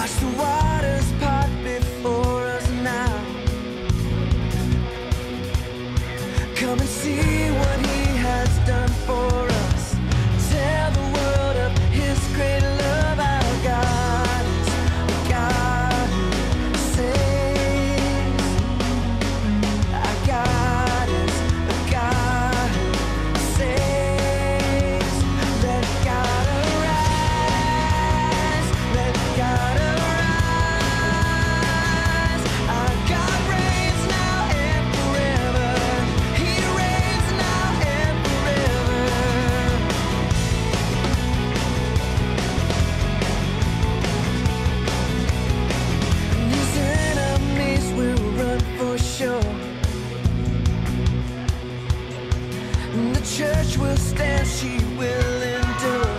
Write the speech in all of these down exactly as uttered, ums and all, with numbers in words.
Watch the waters part before us now. Come and see what he has done for us. Tell the world of his great love. Our God is a God who saves. Our God is a God who saves. Let God arise. Let God arise. Our God reigns now and forever. He reigns now and forever. And his enemies will run for sure. And the church will stand, she will endure.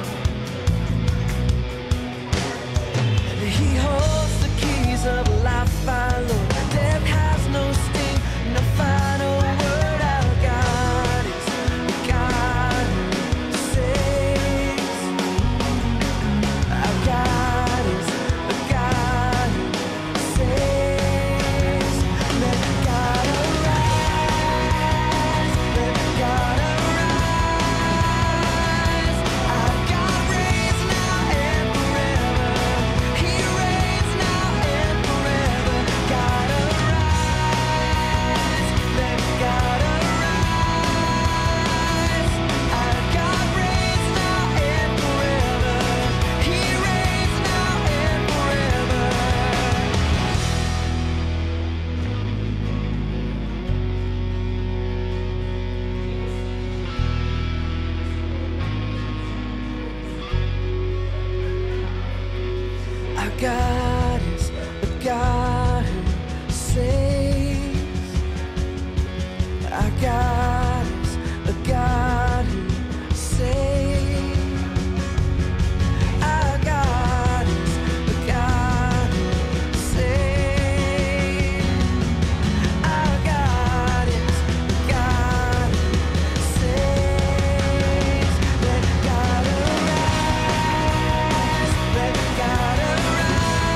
He holds the keys of life, our Lord. Death has no sting, no final word. Our God is a God who saves. Our God is a God who saves. Let God arise. Let God arise. Our God reigns now and forever. He reigns now and forever. God arise. Let God arise. Our God reigns now and forever. He reigns now and forever. Our God is a God who saves. Our God is a God who saves. Our God is a God who saves. Our God is a God who saves. Let God arise. Let God arise.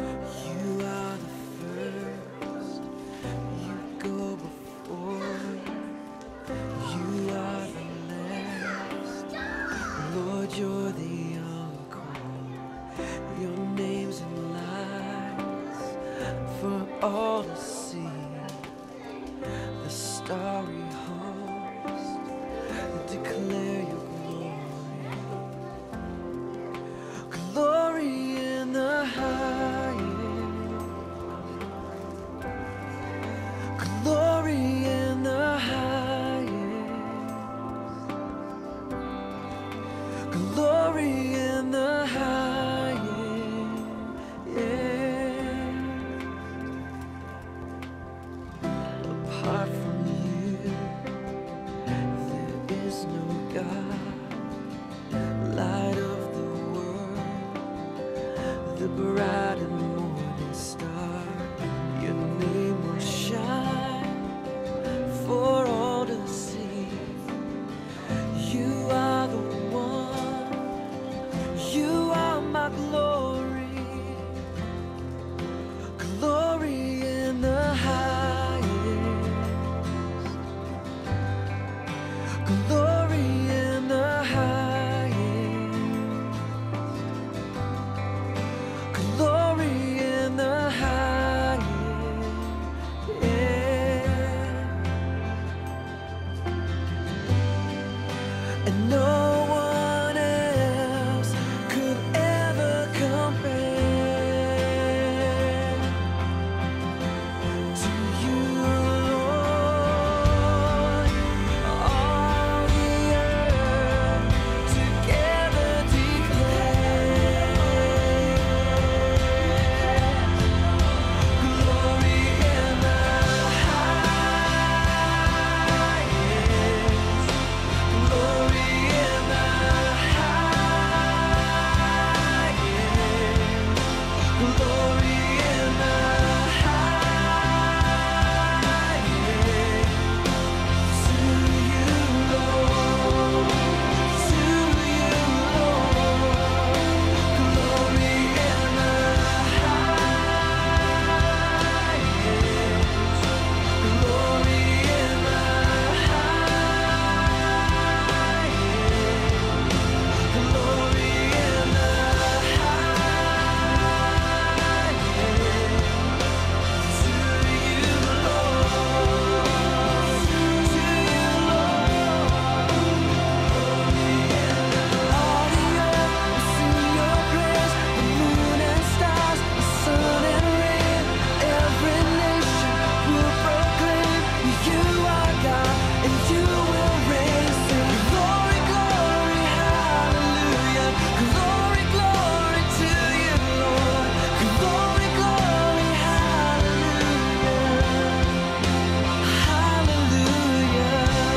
You are the first, you go before, you are the last, Lord, you're the encore, your name's in lights for all to see, the starry host declare your glory, glory in the highest, glory in the highest, glory in the highest, yeah. Apart from you, there is no God, light of the world, the bright and morning star, your name will shine for all to see. You are the one, you are my glory, glory in the highest, glory in the highest, glory in the highest, yeah. And no one else could ever compare to you, Lord. All the earth together declare glory in the highest, glory in the highest, glory in the highest, to you, Lord, to you, Lord, glory in the highest, glory in the highest, glory in the highest, to you, Lord, to you, Lord, glory in all the earth will sing your praise, the moon and stars, the sun and rain, every nation will proclaim you are God and you will reign. Sing glory, glory, hallelujah, glory, glory to you, Lord, glory, glory, hallelujah, hallelujah.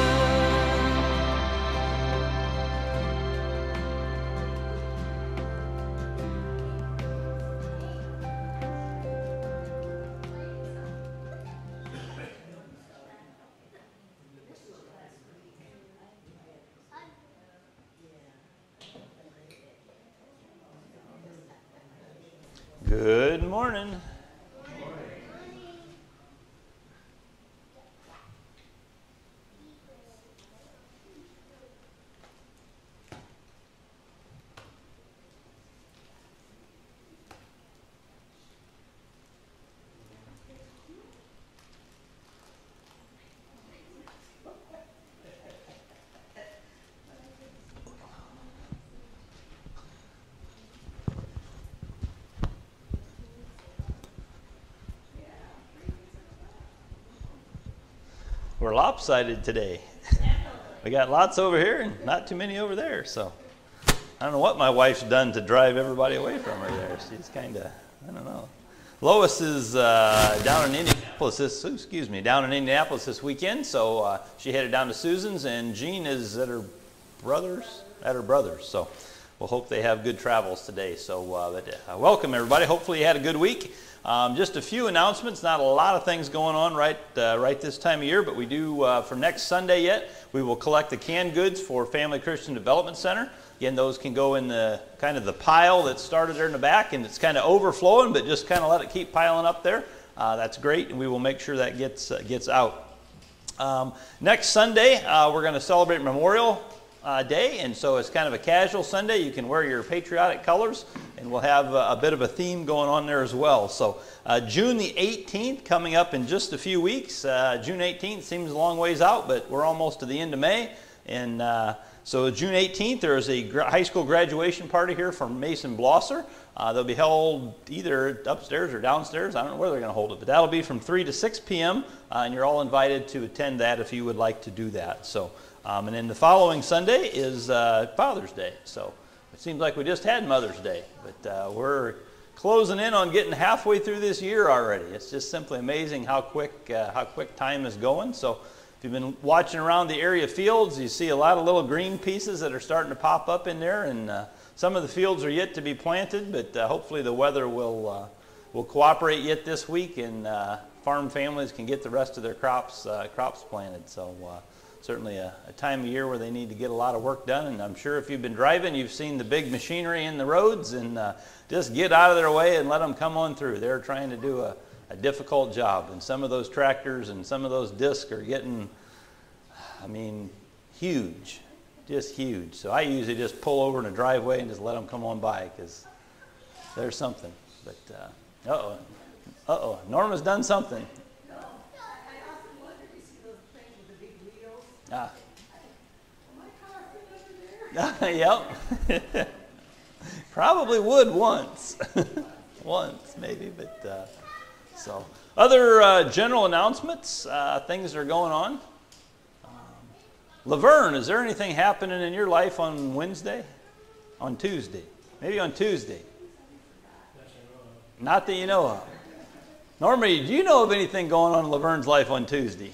Good morning. We're lopsided today. We got lots over here and not too many over there. So I don't know what my wife's done to drive everybody away from her there. She's kind of, I don't know. Lois is uh, down in Indianapolis this, excuse me, down in Indianapolis this weekend. So uh, she headed down to Susan's, and Jean is at her brother's, at her brother's. So we'll hope they have good travels today. So uh, but, uh, welcome everybody. Hopefully you had a good week. Um, just a few announcements, not a lot of things going on right uh, right this time of year, but we do, uh, for next Sunday yet, we will collect the canned goods for Family Christian Development Center. Again, those can go in the kind of the pile that started there in the back, and it's kind of overflowing, but just kind of let it keep piling up there. Uh, that's great, and we will make sure that gets uh, gets out. Um, next Sunday, uh, we're going to celebrate Memorial uh, Day, and so it's kind of a casual Sunday. You can wear your patriotic colors, and we'll have a, a bit of a theme going on there as well. So uh, June the eighteenth, coming up in just a few weeks. Uh, June eighteenth seems a long ways out, but we're almost to the end of May, and uh, so June eighteenth, there is a high school graduation party here from Mason Blosser. Uh, they'll be held either upstairs or downstairs. I don't know where they're going to hold it, but that'll be from three to six p m Uh, and you're all invited to attend that if you would like to do that. So, um, and then the following Sunday is uh, Father's Day. So it seems like we just had Mother's Day, but uh, we're closing in on getting halfway through this year already. It's just simply amazing how quick uh, how quick time is going. So if you've been watching around the area fields, you see a lot of little green pieces that are starting to pop up in there, and uh, some of the fields are yet to be planted, but uh, hopefully the weather will uh, will cooperate yet this week, and uh, farm families can get the rest of their crops uh, crops planted. So uh, certainly a, a time of year where they need to get a lot of work done, and I'm sure if you've been driving, you've seen the big machinery in the roads, and uh, just get out of their way and let them come on through. They're trying to do a, a difficult job, and some of those tractors and some of those discs are getting, I mean, huge, just huge. So I usually just pull over in a driveway and just let them come on by, because there's something. But uh, uh-oh, uh-oh, Norma's done something. Ah. Yep. Probably would once. Once, maybe, but uh, so. Other uh, general announcements, uh, things that are going on. Um, Laverne, is there anything happening in your life on Wednesday? On Tuesday? Maybe on Tuesday? Not that you know of. Normally, do you know of anything going on in Laverne's life on Tuesday?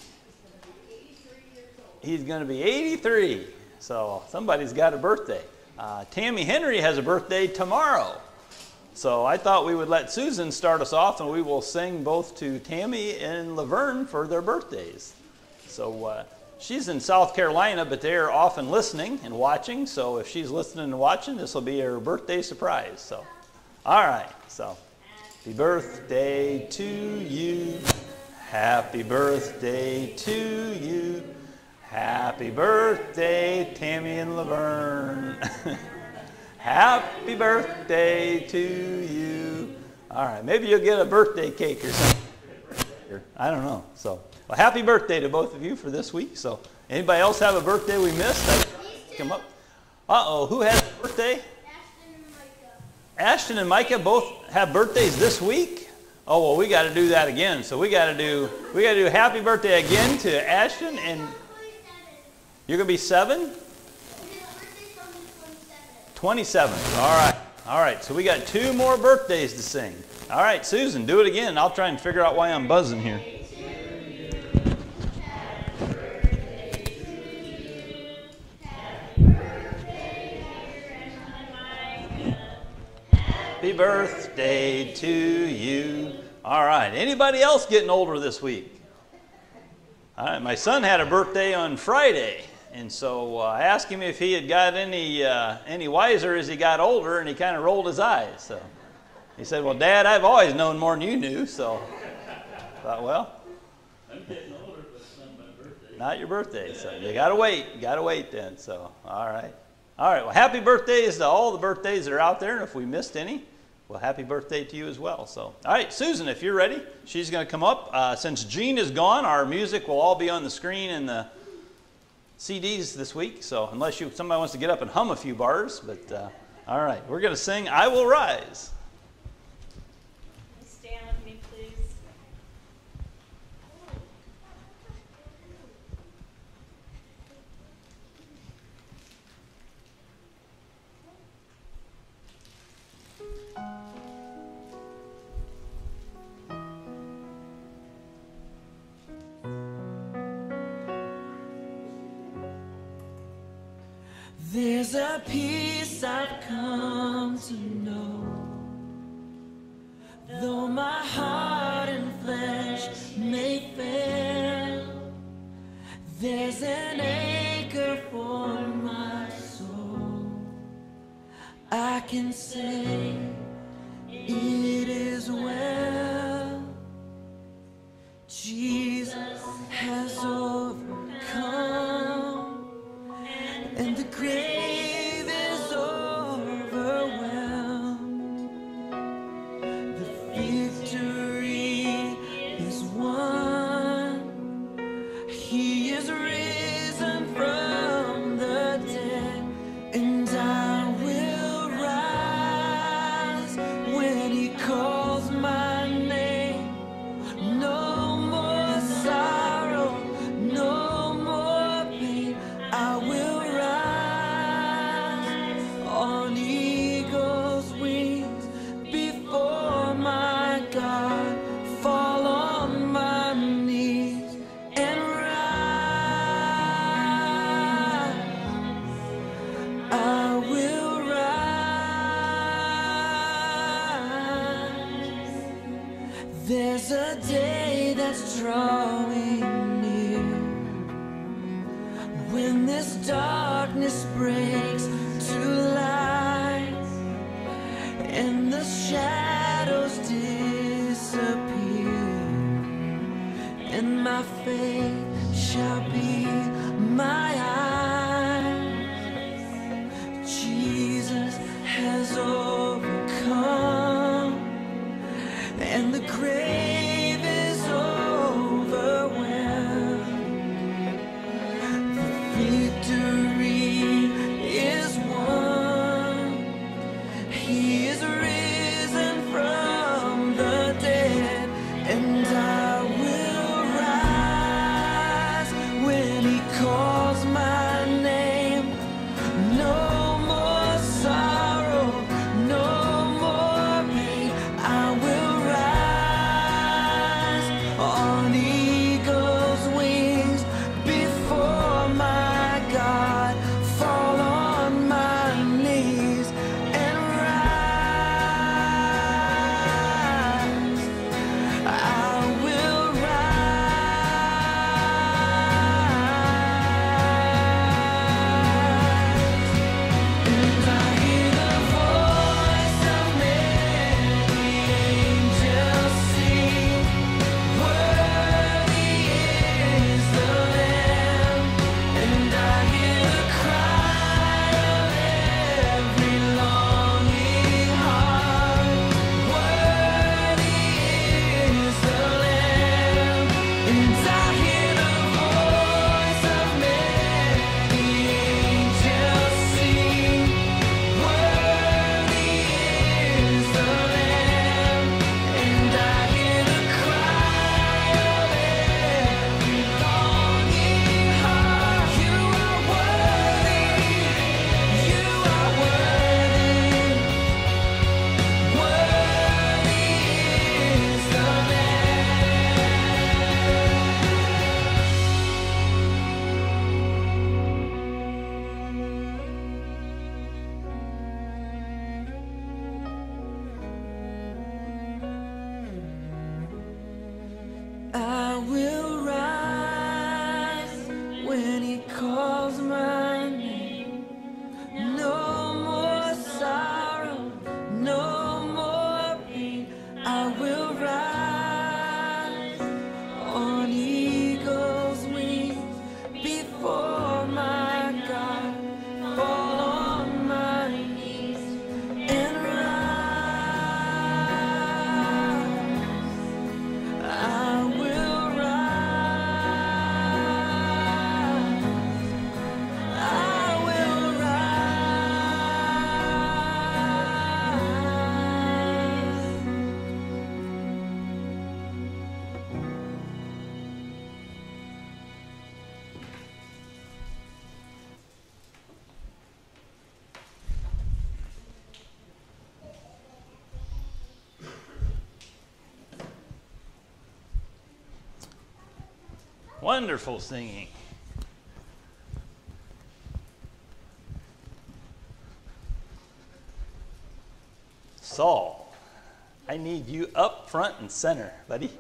He's going to be eighty-three, so somebody's got a birthday. Uh, Tammy Henry has a birthday tomorrow, so I thought we would let Susan start us off, and we will sing both to Tammy and Laverne for their birthdays. So uh, she's in South Carolina, but they're often listening and watching, so if she's listening and watching, this will be her birthday surprise. So, all right, so happy birthday to you, happy birthday to you. Happy birthday, Tammy and Laverne. Happy birthday to you. All right, maybe you'll get a birthday cake or something. I don't know. So, well, happy birthday to both of you for this week. So, anybody else have a birthday we missed? Come up. Uh-oh, who has a birthday? Ashton and Micah. Ashton and Micah both have birthdays this week? Oh, well, we got to do that again. So we got to do we got to do happy birthday again to Ashton. And you're going to be seven? twenty-seventh. All right. All right. So we got two more birthdays to sing. All right, Susan, do it again. I'll try and figure out why I'm buzzing here. Happy birthday to you. All right. Anybody else getting older this week? All right. My son had a birthday on Friday. And so uh, I asked him if he had got any uh, any wiser as he got older, and he kind of rolled his eyes. So he said, "Well, Dad, I've always known more than you knew." So I thought, well, I'm getting older, but it's not my birthday. Not your birthday, so you gotta wait. You gotta wait then. So all right, all right. Well, happy birthdays to all the birthdays that are out there, and if we missed any, well, happy birthday to you as well. So all right, Susan, if you're ready, she's gonna come up. Uh, since Jean is gone, our music will all be on the screen and the C Ds this week, so unless you somebody wants to get up and hum a few bars, but uh, all right, we're going to sing "I Will Rise." Stand with me, please. There's a peace I've come to know, though my heart and flesh may fail. There's an anchor for my soul can say it is well. Jesus has overcome, and the grave is overwhelmed. The victory is won. He is risen from the dead, and I will rise when he calls my name. No more sorrow, no more pain. I will rise on eagle's wings before my God. Fall on my knees and rise. I will rise. There's a day that's drawing near when this darkness breaks to light and the shadows disappear, and my faith shall be my eyes. Jesus has overcome, and the grave is overwhelmed. The victory is won. He is risen from the dead, and I will rise when he calls my name. No more sorrow, no more pain. I will rise on eagle's wings before my God. Fall on my knees and rise. I will rise. And I hear the voice of many angels sing, worthy is the Lamb. And I hear the cry of every longing heart, worthy is the Lamb. And I hear the voice of many angels sing, worthy is the Lamb. And I hear the cry of every longing heart, you are worthy, you are worthy, worthy is the I will rise when he calls my name. No more sorrow, no more pain. I will rise on eagle's wings before my God. Fall on my knees and rise. I will rise. I will rise. Wonderful singing. Saul, I need you up front and center, buddy.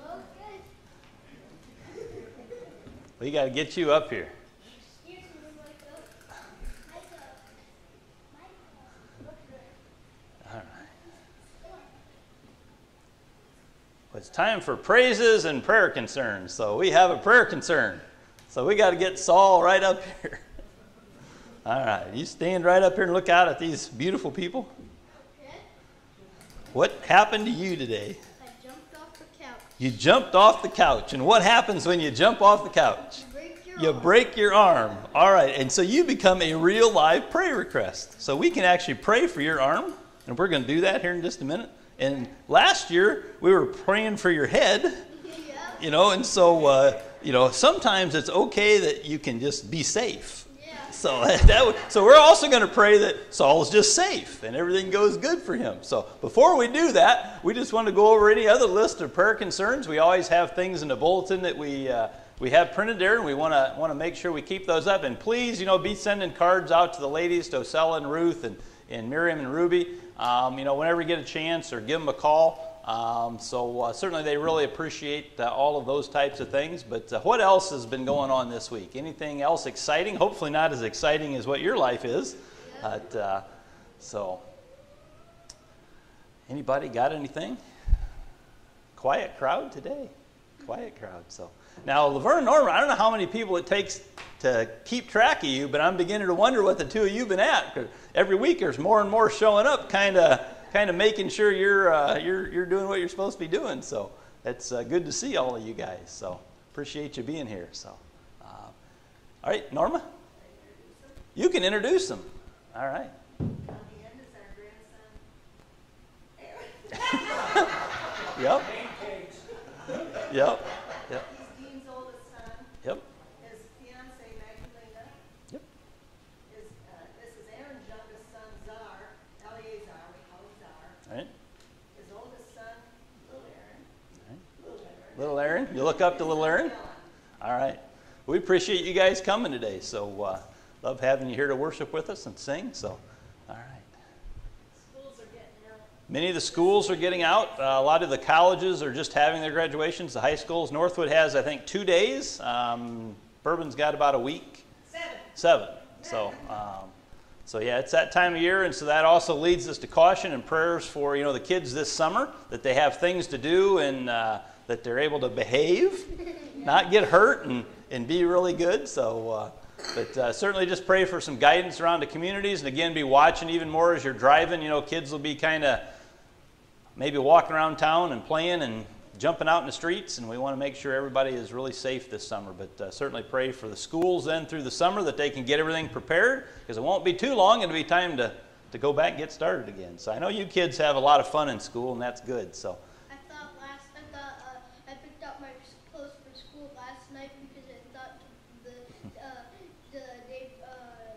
We got to get you up here. It's time for praises and prayer concerns. So we have a prayer concern. So we got to get Saul right up here. All right, you stand right up here and look out at these beautiful people. Okay. What happened to you today? I jumped off the couch. You jumped off the couch. And what happens when you jump off the couch? You break your You arm. break your arm. All right, and so you become a real live prayer request. So we can actually pray for your arm, and we're going to do that here in just a minute. And last year, we were praying for your head, Yeah. you know, and so, uh, you know, sometimes it's okay that you can just be safe. Yeah. So that would, so we're also going to pray that Saul's just safe and everything goes good for him. So before we do that, we just want to go over any other list of prayer concerns. We always have things in the bulletin that we uh, we have printed there, and we want to want to make sure we keep those up. And please, you know, be sending cards out to the ladies, to Osella and Ruth and, and Miriam and Ruby, um, you know, whenever you get a chance, or give them a call. Um, so uh, certainly they really appreciate uh, all of those types of things. But uh, what else has been going on this week? Anything else exciting? Hopefully not as exciting as what your life is. But, uh, so, anybody got anything? Quiet crowd today. Quiet crowd. So now, Laverne Norman, I don't know how many people it takes to keep track of you, but I'm beginning to wonder what the two of you have been at. 'Cause every week there's more and more showing up, kind of kind of making sure you're uh, you're you're doing what you're supposed to be doing. So it's uh, good to see all of you guys. So appreciate you being here. So uh, all right, Norma, you can introduce them. All right. Yep. Yep. Yep. He's Dean's oldest son. Yep. His fiancee Magdalena. Yep. His, uh, this is Aaron's youngest son, Czar. Eleazar, we call him Czar. All right. His oldest son, Little Aaron. All right. Little Aaron. Little Aaron, you look up to little Aaron? All right. We appreciate you guys coming today. So uh, love having you here to worship with us and sing. So, all right. Schools are getting out. Many of the schools are getting out. Uh, a lot of the colleges are just having their graduations. The high schools, Northwood has, I think, two days. Um, Bourbon's got about a week. Seven. Seven. So, um, so yeah, it's that time of year, and so that also leads us to caution and prayers for, you know, the kids this summer, that they have things to do and uh, that they're able to behave, not get hurt, and, and be really good. So, uh, but uh, certainly just pray for some guidance around the communities, and again, be watching even more as you're driving. You know, kids will be kind of maybe walking around town and playing and jumping out in the streets, and we want to make sure everybody is really safe this summer. But uh, certainly pray for the schools then through the summer that they can get everything prepared, because it won't be too long. It'll be time to, to go back and get started again. So I know you kids have a lot of fun in school, and that's good. So I thought last, I thought uh, I picked up my clothes for school last night because I thought the uh, the day uh,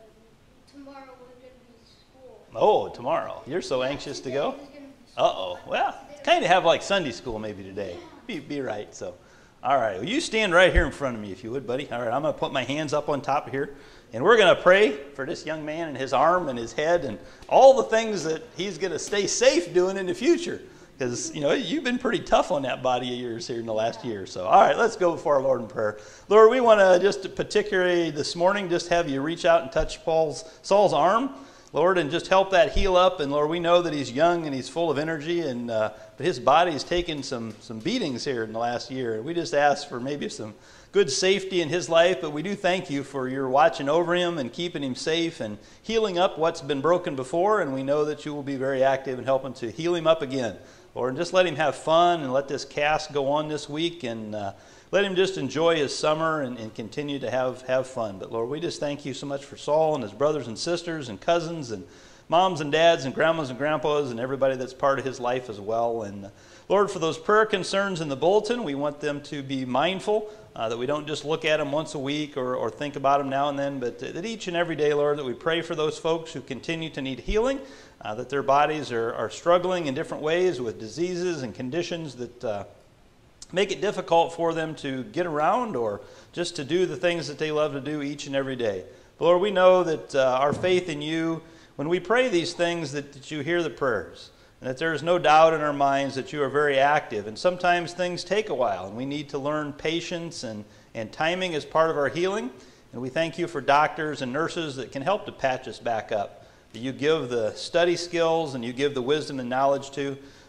tomorrow was going to be school. oh, tomorrow. You're so anxious to Today go? was gonna be school. Uh-oh. Well, kind of have like Sunday school maybe today. Be, be right. So, all right. Well, you stand right here in front of me if you would, buddy. All right. I'm going to put my hands up on top of here. And we're going to pray for this young man and his arm and his head and all the things that he's going to stay safe doing in the future. Because, you know, you've been pretty tough on that body of yours here in the last year or so. All right, let's go before our Lord in prayer. Lord, we want to just particularly this morning just have you reach out and touch Paul's Saul's arm, Lord, and just help that heal up. And, Lord, we know that he's young and he's full of energy, and uh, but his body's taken some, some beatings here in the last year. And we just ask for maybe some good safety in his life, but we do thank you for your watching over him and keeping him safe and healing up what's been broken before, and we know that you will be very active in helping to heal him up again. Lord, and just let him have fun and let this cast go on this week, and uh, let him just enjoy his summer and, and continue to have, have fun. But Lord, we just thank you so much for Saul and his brothers and sisters and cousins and moms and dads and grandmas and grandpas and everybody that's part of his life as well. And uh, Lord, for those prayer concerns in the bulletin, we want them to be mindful uh, that we don't just look at them once a week or, or think about them now and then, but that each and every day, Lord, that we pray for those folks who continue to need healing, uh, that their bodies are, are struggling in different ways with diseases and conditions that uh, make it difficult for them to get around or just to do the things that they love to do each and every day. But Lord, we know that uh, our faith in you, when we pray these things, that, that you hear the prayers, and that there is no doubt in our minds that you are very active. And sometimes things take a while, and we need to learn patience and, and timing as part of our healing. And we thank you for doctors and nurses that can help to patch us back up, that you give the study skills and you give the wisdom and knowledge to.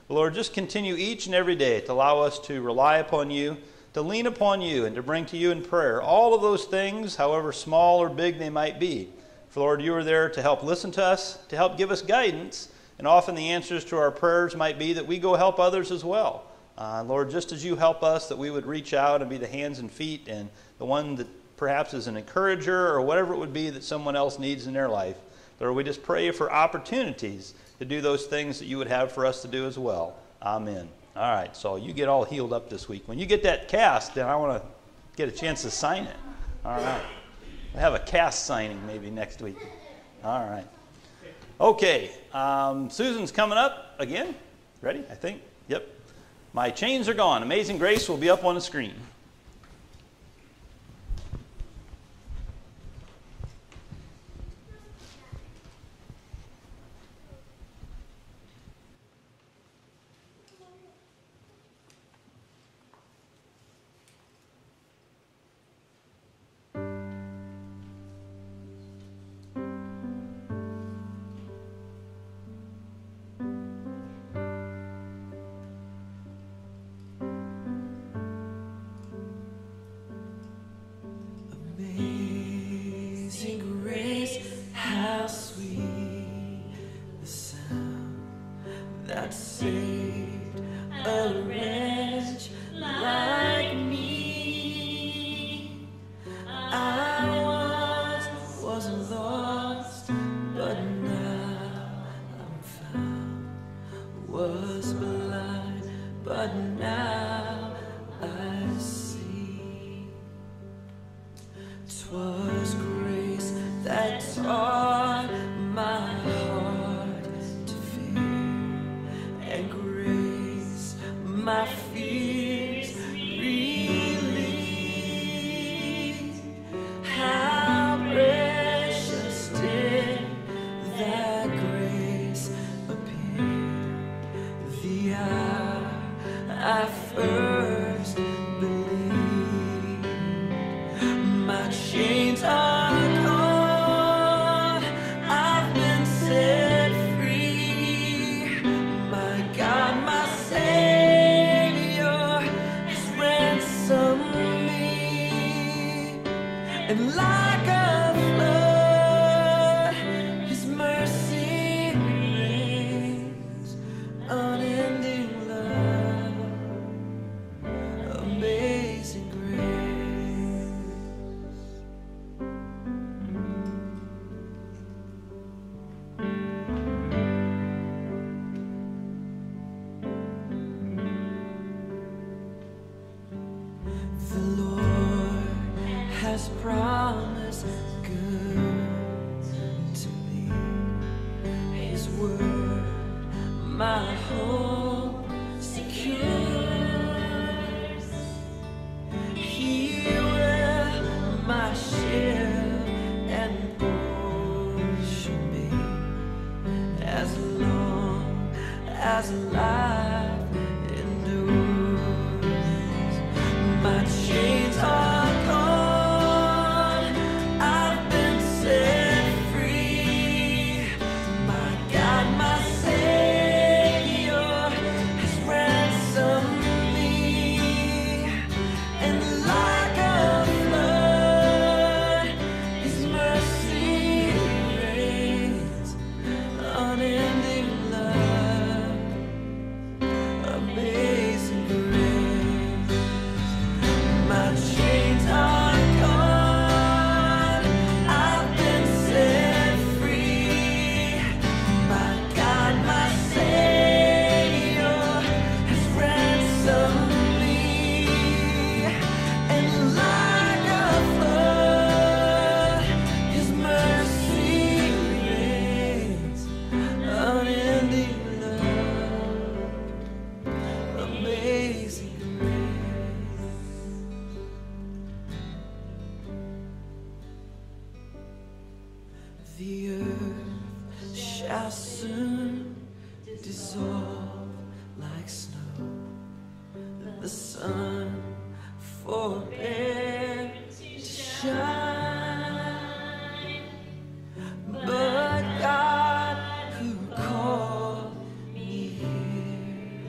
Lord, just continue each and every day to allow us to rely upon you, to lean upon you, and to bring to you in prayer all of those things, however small or big they might be. For Lord, you are there to help listen to us, to help give us guidance, and often the answers to our prayers might be that we go help others as well. Uh, Lord, just as you help us, that we would reach out and be the hands and feet and the one that perhaps is an encourager or whatever it would be that someone else needs in their life. Lord, we just pray for opportunities to do those things that you would have for us to do as well. Amen. All right, so you get all healed up this week. When you get that cast, then I want to get a chance to sign it. All right. We'll have a cast signing maybe next week. All right. Okay, um, Susan's coming up again. Ready, I think? Yep. My chains are gone. Amazing Grace will be up on the screen. Amazing grace, how sweet the sound that saved a wretch like me. I once was lost, but now I'm found. Was blind, but now I see. 'Twas grace that taught my heart to fear, and grace my fears relieved. How precious did that grace appear the hour I first believed. My chains are gone, I've been set free. My God, my Savior has ransomed me. And like a flood, His mercy reigns, unending love, amazing grace. The Lord has promised good to me. His word, my hope secures. He will my shield and portion be, as long as life endures. My chains are gone, I've been set free. My God, my Savior has ransomed me. And like a flood, His mercy reigns, unending love, amazing grace. My chains are gone, I've been set free. My God, my Savior has ransomed me. And like a flood, His mercy reigns, unending love, amazing grace. The earth shall soon dissolve like snow. The sun forbear to shine. But God, who called me here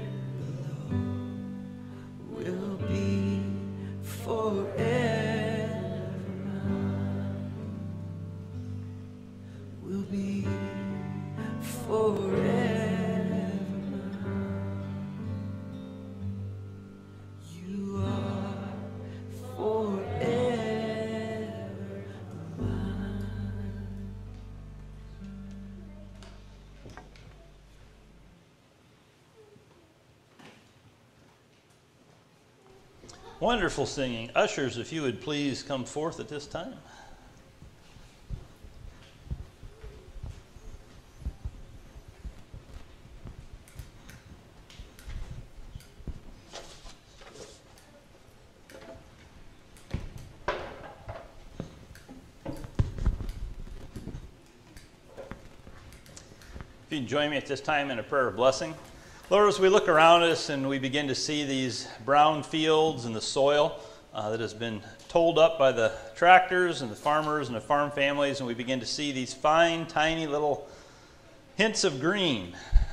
Wonderful singing. Ushers, if you would please come forth at this time. If you'd join me at this time in a prayer of blessing. Lord, as we look around us and we begin to see these brown fields and the soil uh, that has been tolled up by the tractors and the farmers and the farm families, and we begin to see these fine, tiny little hints of green,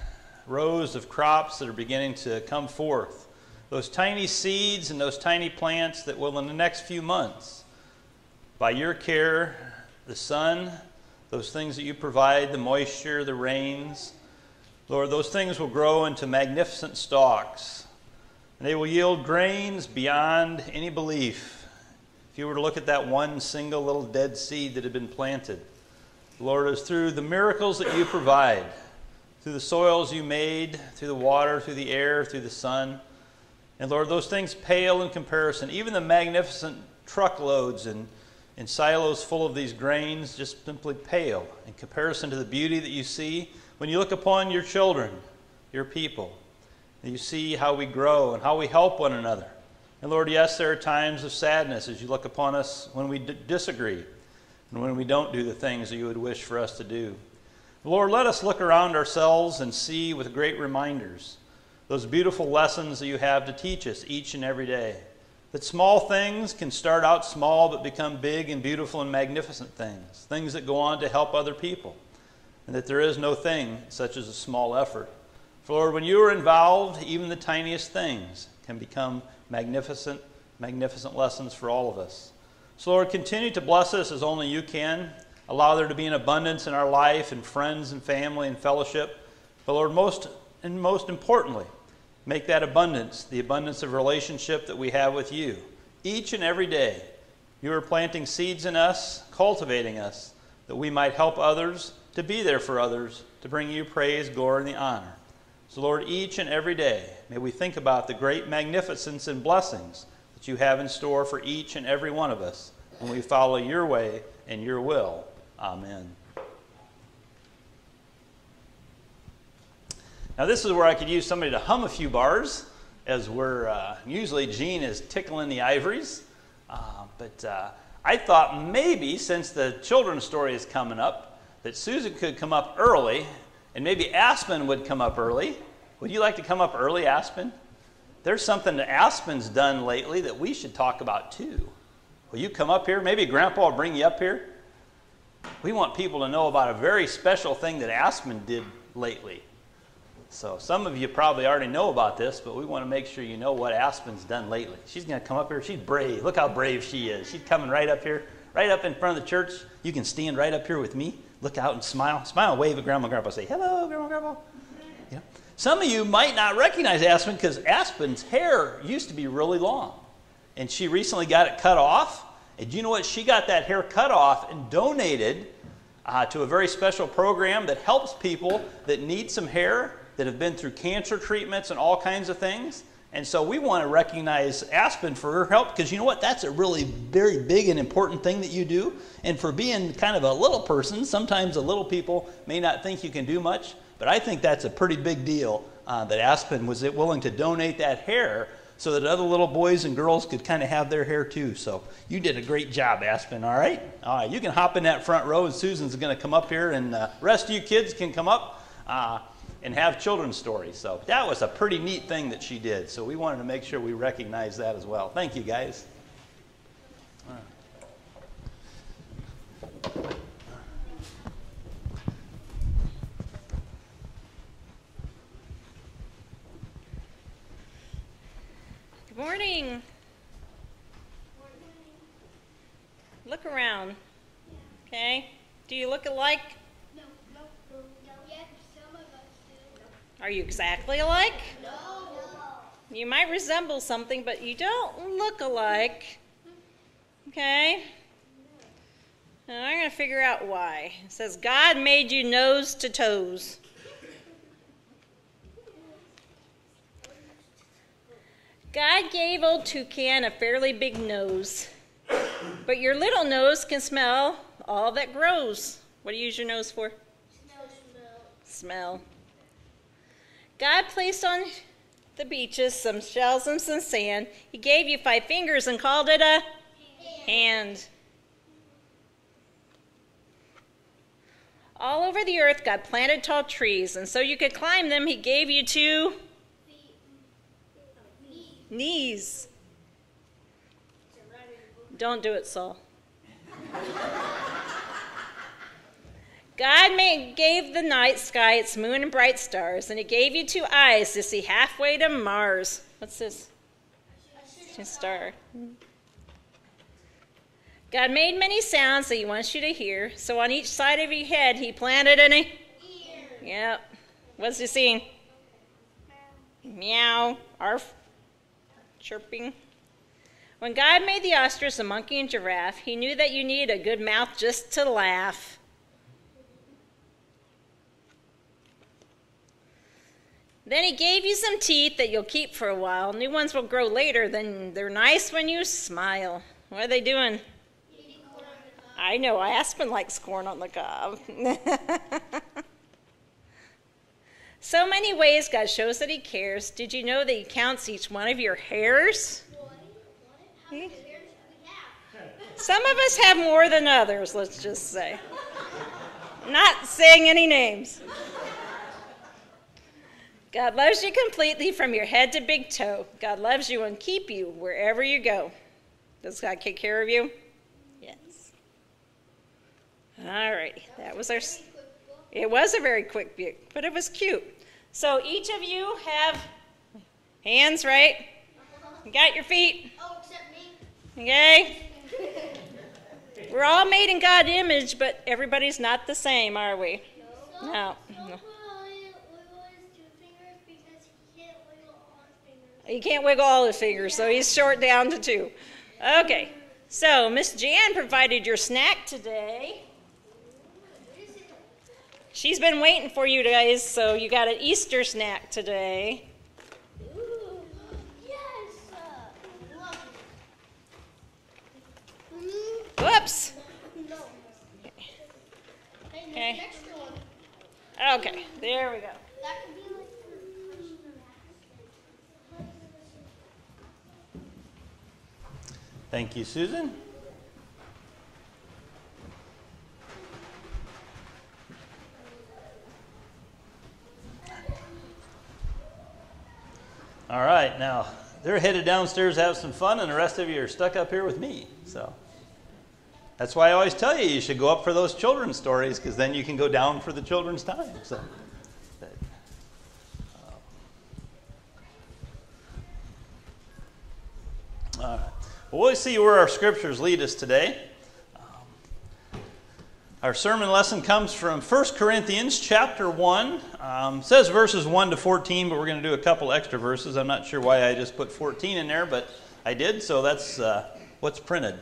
rows of crops that are beginning to come forth. Those tiny seeds and those tiny plants that will in the next few months, by your care, the sun, those things that you provide, the moisture, the rains, Lord, those things will grow into magnificent stalks, and they will yield grains beyond any belief. If you were to look at that one single little dead seed that had been planted, Lord, it's through the miracles that you provide, through the soils you made, through the water, through the air, through the sun. And Lord, those things pale in comparison. Even the magnificent truckloads and, and silos full of these grains just simply pale in comparison to the beauty that you see when you look upon your children, your people. And you see how we grow and how we help one another. And Lord, yes, there are times of sadness as you look upon us when we d- disagree and when we don't do the things that you would wish for us to do. Lord, let us look around ourselves and see with great reminders those beautiful lessons that you have to teach us each and every day. That small things can start out small but become big and beautiful and magnificent things. Things that go on to help other people. And that there is no thing such as a small effort. For Lord, when you are involved, even the tiniest things can become magnificent, magnificent lessons for all of us. So Lord, continue to bless us as only you can. Allow there to be an abundance in our life and friends and family and fellowship. But Lord, most and most importantly, make that abundance, the abundance of relationship that we have with you. Each and every day, you are planting seeds in us, cultivating us, that we might help others, to be there for others, to bring you praise, glory, and the honor. So Lord, each and every day, may we think about the great magnificence and blessings that you have in store for each and every one of us when we follow your way and your will. Amen. Now this is where I could use somebody to hum a few bars, as we're, uh, usually Gene is tickling the ivories. Uh, but uh, I thought maybe, since the children's story is coming up, that Susan could come up early, and maybe Aspen would come up early. Would you like to come up early, Aspen? There's something that Aspen's done lately that we should talk about too. Will you come up here? Maybe Grandpa will bring you up here. We want people to know about a very special thing that Aspen did lately. So some of you probably already know about this, but we want to make sure you know what Aspen's done lately. She's going to come up here. She's brave. Look how brave she is. She's coming right up here, right up in front of the church. You can stand right up here with me. Look out and smile. Smile and wave at Grandma and Grandpa. Say, hello, Grandma and Grandpa. You know? Some of you might not recognize Aspen because Aspen's hair used to be really long. And she recently got it cut off. And do you know what? She got that hair cut off and donated uh, to a very special program that helps people that need some hair, that have been through cancer treatments and all kinds of things. And so we want to recognize Aspen for her help, because you know what? That's a really very big and important thing that you do. And for being kind of a little person, sometimes the little people may not think you can do much, but I think that's a pretty big deal uh, that Aspen was willing to donate that hair so that other little boys and girls could kind of have their hair too. So you did a great job, Aspen, all right? All right, you can hop in that front row, and Susan's going to come up here, and the rest of you kids can come up. Uh, and have children's stories. So that was a pretty neat thing that she did. So we wanted to make sure we recognize that as well. Thank you, guys. All right. Good morning. Look around. Okay. Do you look alike? No, no, no, no. Yes, some of us do. Are you exactly alike? No. You might resemble something, but you don't look alike. Okay? And I'm going to figure out why. It says, God made you nose to toes. God gave old Toucan a fairly big nose, but your little nose can smell all that grows. What do you use your nose for? Smell, smell. Smell. God placed on the beaches some shells and some sand. He gave you five fingers and called it a hand. All over the earth, God planted tall trees, and so you could climb them, he gave you two knees. Don't do it, Saul. God made, gave the night sky its moon and bright stars, and he gave you two eyes to see halfway to Mars. What's this? A star. God made many sounds that he wants you to hear, so on each side of your head he planted an ear. Yep. What's he seeing? Meow. Arf. Chirping. When God made the ostrich, the monkey, and giraffe, he knew that you needed a good mouth just to laugh. Then he gave you some teeth that you'll keep for a while. New ones will grow later, then they're nice when you smile. What are they doing? I know, Aspen likes corn on the cob. So many ways God shows that he cares. Did you know that he counts each one of your hairs? Some of us have more than others, let's just say. Not saying any names. God loves you completely from your head to big toe. God loves you and keep you wherever you go. Does God take care of you? Yes. All right, that was our, it was a very quick book, but it was cute. So each of you have hands, right? You got your feet? Oh, except me. Okay. We're all made in God's image, but everybody's not the same, are we? No. No. no. He can't wiggle all his fingers, so he's short down to two. Okay, so Miss Jan provided your snack today. She's been waiting for you guys, so you got an Easter snack today. Ooh, yes. Uh, love it. Whoops. No. Hey, Okay. next one. Okay, there we go. That could be like Thank you, Susan. All right, now they're headed downstairs to have some fun, and the rest of you are stuck up here with me. So that's why I always tell you you should go up for those children's stories, because then you can go down for the children's time. So. All right. Well, we'll see where our scriptures lead us today. Um, our sermon lesson comes from First Corinthians chapter one. Um, it says verses one to fourteen, but we're going to do a couple extra verses. I'm not sure why I just put fourteen in there, but I did, so that's uh, what's printed.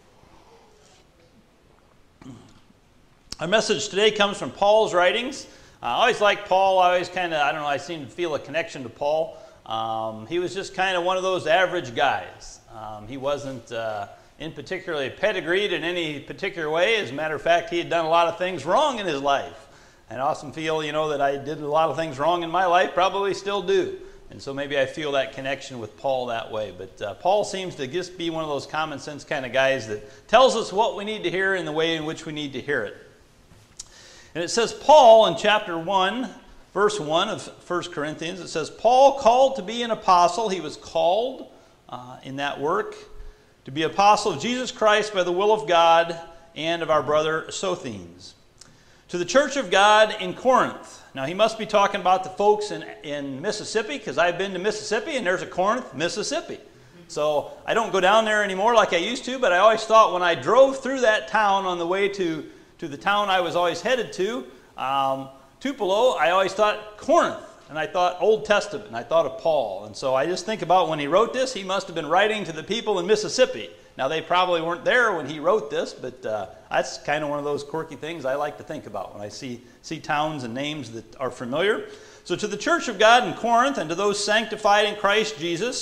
Our message today comes from Paul's writings. I always like Paul. I always kind of, I don't know, I seem to feel a connection to Paul. Um, he was just kind of one of those average guys. Um, he wasn't uh, in particularly pedigreed in any particular way. As a matter of fact, he had done a lot of things wrong in his life. And I often feel, you know, that I did a lot of things wrong in my life, probably still do. And so maybe I feel that connection with Paul that way. But uh, Paul seems to just be one of those common sense kind of guys that tells us what we need to hear in the way in which we need to hear it. And it says, Paul in chapter one, verse one of First Corinthians, it says, Paul called to be an apostle. He was called uh, in that work to be apostle of Jesus Christ by the will of God and of our brother Sosthenes. To the church of God in Corinth. Now he must be talking about the folks in, in Mississippi, because I've been to Mississippi and there's a Corinth, Mississippi. So I don't go down there anymore like I used to, but I always thought when I drove through that town on the way to, to the town I was always headed to, um, Tupelo, I always thought Corinth, and I thought Old Testament, and I thought of Paul. And so I just think about when he wrote this, he must have been writing to the people in Mississippi. Now, they probably weren't there when he wrote this, but uh, that's kind of one of those quirky things I like to think about when I see, see towns and names that are familiar. So to the church of God in Corinth and to those sanctified in Christ Jesus,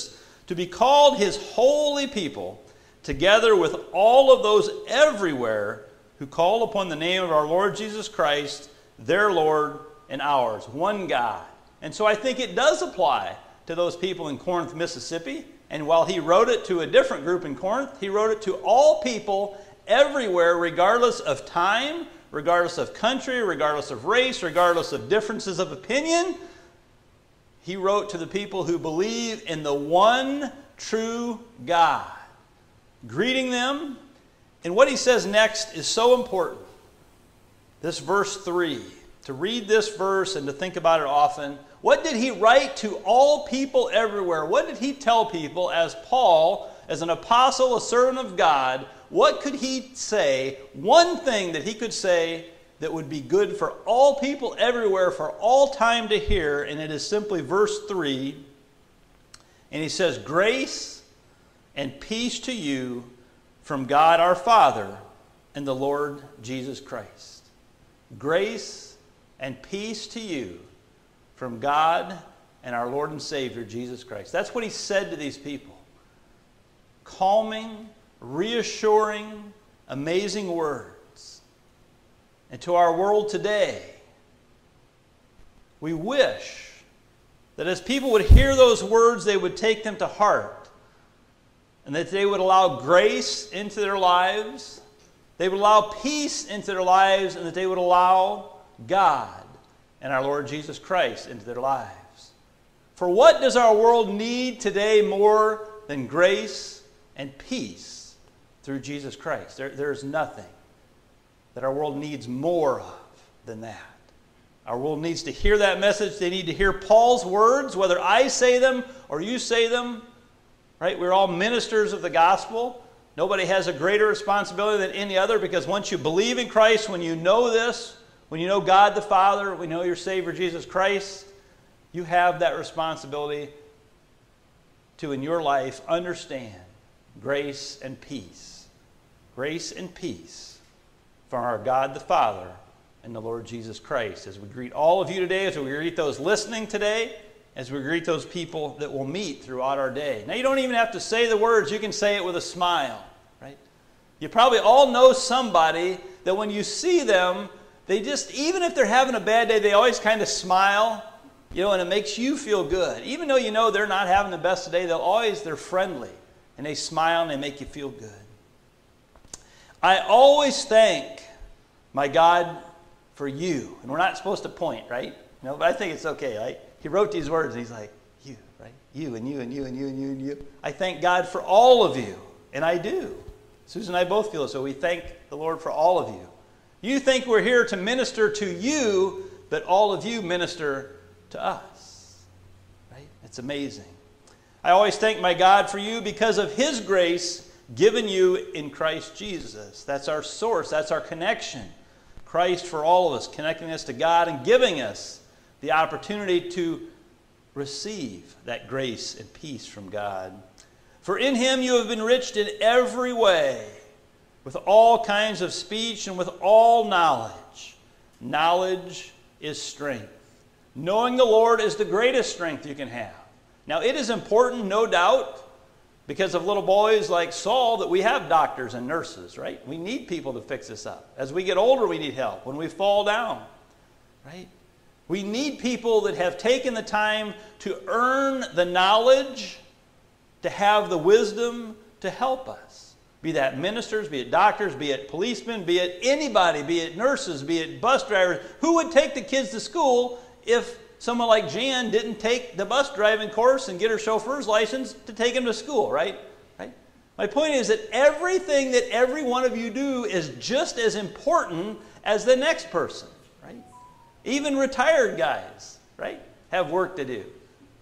to be called his holy people, together with all of those everywhere who call upon the name of our Lord Jesus Christ, their Lord and ours, one God. And so I think it does apply to those people in Corinth, Mississippi. And while he wrote it to a different group in Corinth, he wrote it to all people everywhere, regardless of time, regardless of country, regardless of race, regardless of differences of opinion. He wrote to the people who believe in the one true God, greeting them. And what he says next is so important. This verse three, to read this verse and to think about it often. What did he write to all people everywhere? What did he tell people as Paul, as an apostle, a servant of God? What could he say? One thing that he could say that would be good for all people everywhere for all time to hear, and it is simply verse three. And he says, grace and peace to you from God our Father and the Lord Jesus Christ. Grace and peace to you from God and our Lord and Savior, Jesus Christ. That's what he said to these people. Calming, reassuring, amazing words. And to our world today, we wish that as people would hear those words, they would take them to heart, and that they would allow grace into their lives, they would allow peace into their lives, and that they would allow God and our Lord Jesus Christ into their lives. For what does our world need today more than grace and peace through Jesus Christ? There, there is nothing that our world needs more of than that. Our world needs to hear that message. They need to hear Paul's words, whether I say them or you say them. Right? We're all ministers of the gospel. Nobody has a greater responsibility than any other, because once you believe in Christ, when you know this, when you know God the Father, we know your Savior Jesus Christ, you have that responsibility to, in your life, understand grace and peace. Grace and peace from our God the Father and the Lord Jesus Christ. As we greet all of you today, as we greet those listening today, as we greet those people that we'll meet throughout our day. Now, you don't even have to say the words. You can say it with a smile, right? You probably all know somebody that when you see them, they just, even if they're having a bad day, they always kind of smile, you know, and it makes you feel good. Even though you know they're not having the best day, they'll always, they're friendly, and they smile and they make you feel good. I always thank my God for you. And we're not supposed to point, right? No, but I think it's okay, right? He wrote these words, and he's like, you, right? You and you and you and you and you and you. I thank God for all of you, and I do. Susan and I both feel so. We thank the Lord for all of you. You think we're here to minister to you, but all of you minister to us, right? It's amazing. I always thank my God for you because of his grace given you in Christ Jesus. That's our source. That's our connection. Christ for all of us, connecting us to God and giving us the opportunity to receive that grace and peace from God. For in him you have been enriched in every way, with all kinds of speech and with all knowledge. Knowledge is strength. Knowing the Lord is the greatest strength you can have. Now, it is important, no doubt, because of little boys like Saul, that we have doctors and nurses, right? We need people to fix us up. As we get older, we need help. When we fall down, right? We need people that have taken the time to earn the knowledge, to have the wisdom to help us. Be that ministers, be it doctors, be it policemen, be it anybody, be it nurses, be it bus drivers. Who would take the kids to school if someone like Jan didn't take the bus driving course and get her chauffeur's license to take him to school, right? Right? My point is that everything that every one of you do is just as important as the next person, right? Even retired guys, right, have work to do.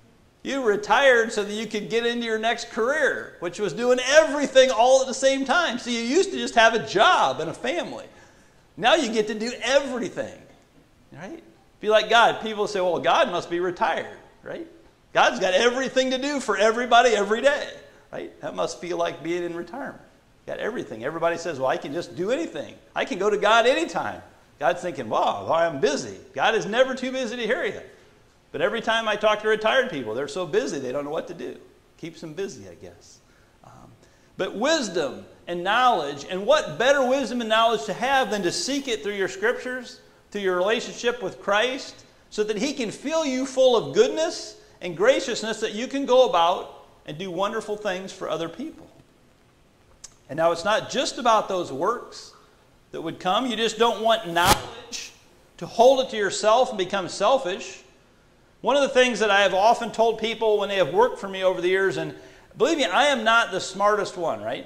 You retired so that you could get into your next career, which was doing everything all at the same time. So you used to just have a job and a family. Now you get to do everything, right? Be like God. People say, well, God must be retired, right? God's got everything to do for everybody every day, right? That must feel like being in retirement. Got everything. Everybody says, well, I can just do anything. I can go to God anytime. God's thinking, wow, I'm busy. God is never too busy to hear you. But every time I talk to retired people, they're so busy they don't know what to do. Keeps them busy, I guess. Um, but wisdom and knowledge, and what better wisdom and knowledge to have than to seek it through your scriptures, through your relationship with Christ, so that he can fill you full of goodness and graciousness that you can go about and do wonderful things for other people. And now it's not just about those works that would come. You just don't want knowledge to hold it to yourself and become selfish. One of the things that I have often told people when they have worked for me over the years, and believe me, I am not the smartest one, right?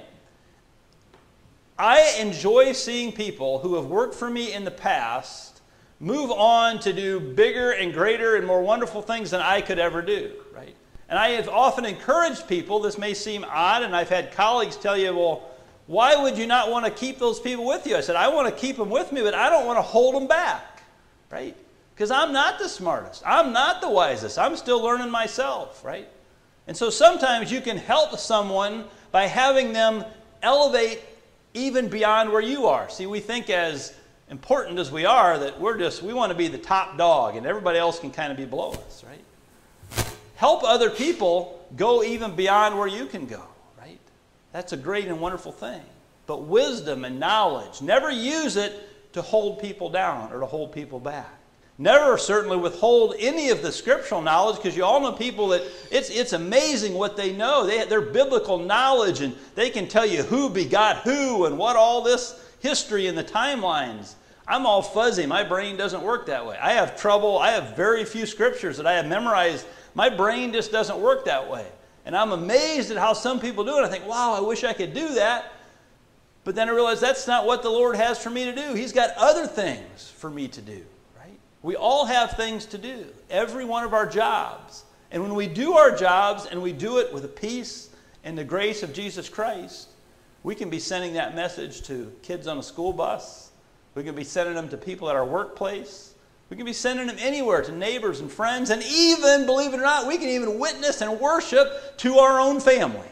I enjoy seeing people who have worked for me in the past move on to do bigger and greater and more wonderful things than I could ever do, right? And I have often encouraged people, this may seem odd, and I've had colleagues tell you, well, why would you not want to keep those people with you? I said, I want to keep them with me, but I don't want to hold them back, right? Because I'm not the smartest. I'm not the wisest. I'm still learning myself, right? And so sometimes you can help someone by having them elevate even beyond where you are. See, we think as important as we are that we're just, we want to be the top dog and everybody else can kind of be below us, right? Help other people go even beyond where you can go, right? That's a great and wonderful thing. But wisdom and knowledge, never use it to hold people down or to hold people back. Never certainly withhold any of the scriptural knowledge, because you all know people that it's, it's amazing what they know. They, their biblical knowledge, and they can tell you who begot who and what all this history and the timelines. I'm all fuzzy. My brain doesn't work that way. I have trouble. I have very few scriptures that I have memorized. My brain just doesn't work that way. And I'm amazed at how some people do it. I think, wow, I wish I could do that. But then I realize that's not what the Lord has for me to do. He's got other things for me to do. We all have things to do, every one of our jobs. And when we do our jobs and we do it with the peace and the grace of Jesus Christ, we can be sending that message to kids on a school bus. We can be sending them to people at our workplace. We can be sending them anywhere, to neighbors and friends. And even, believe it or not, we can even witness and worship to our own family.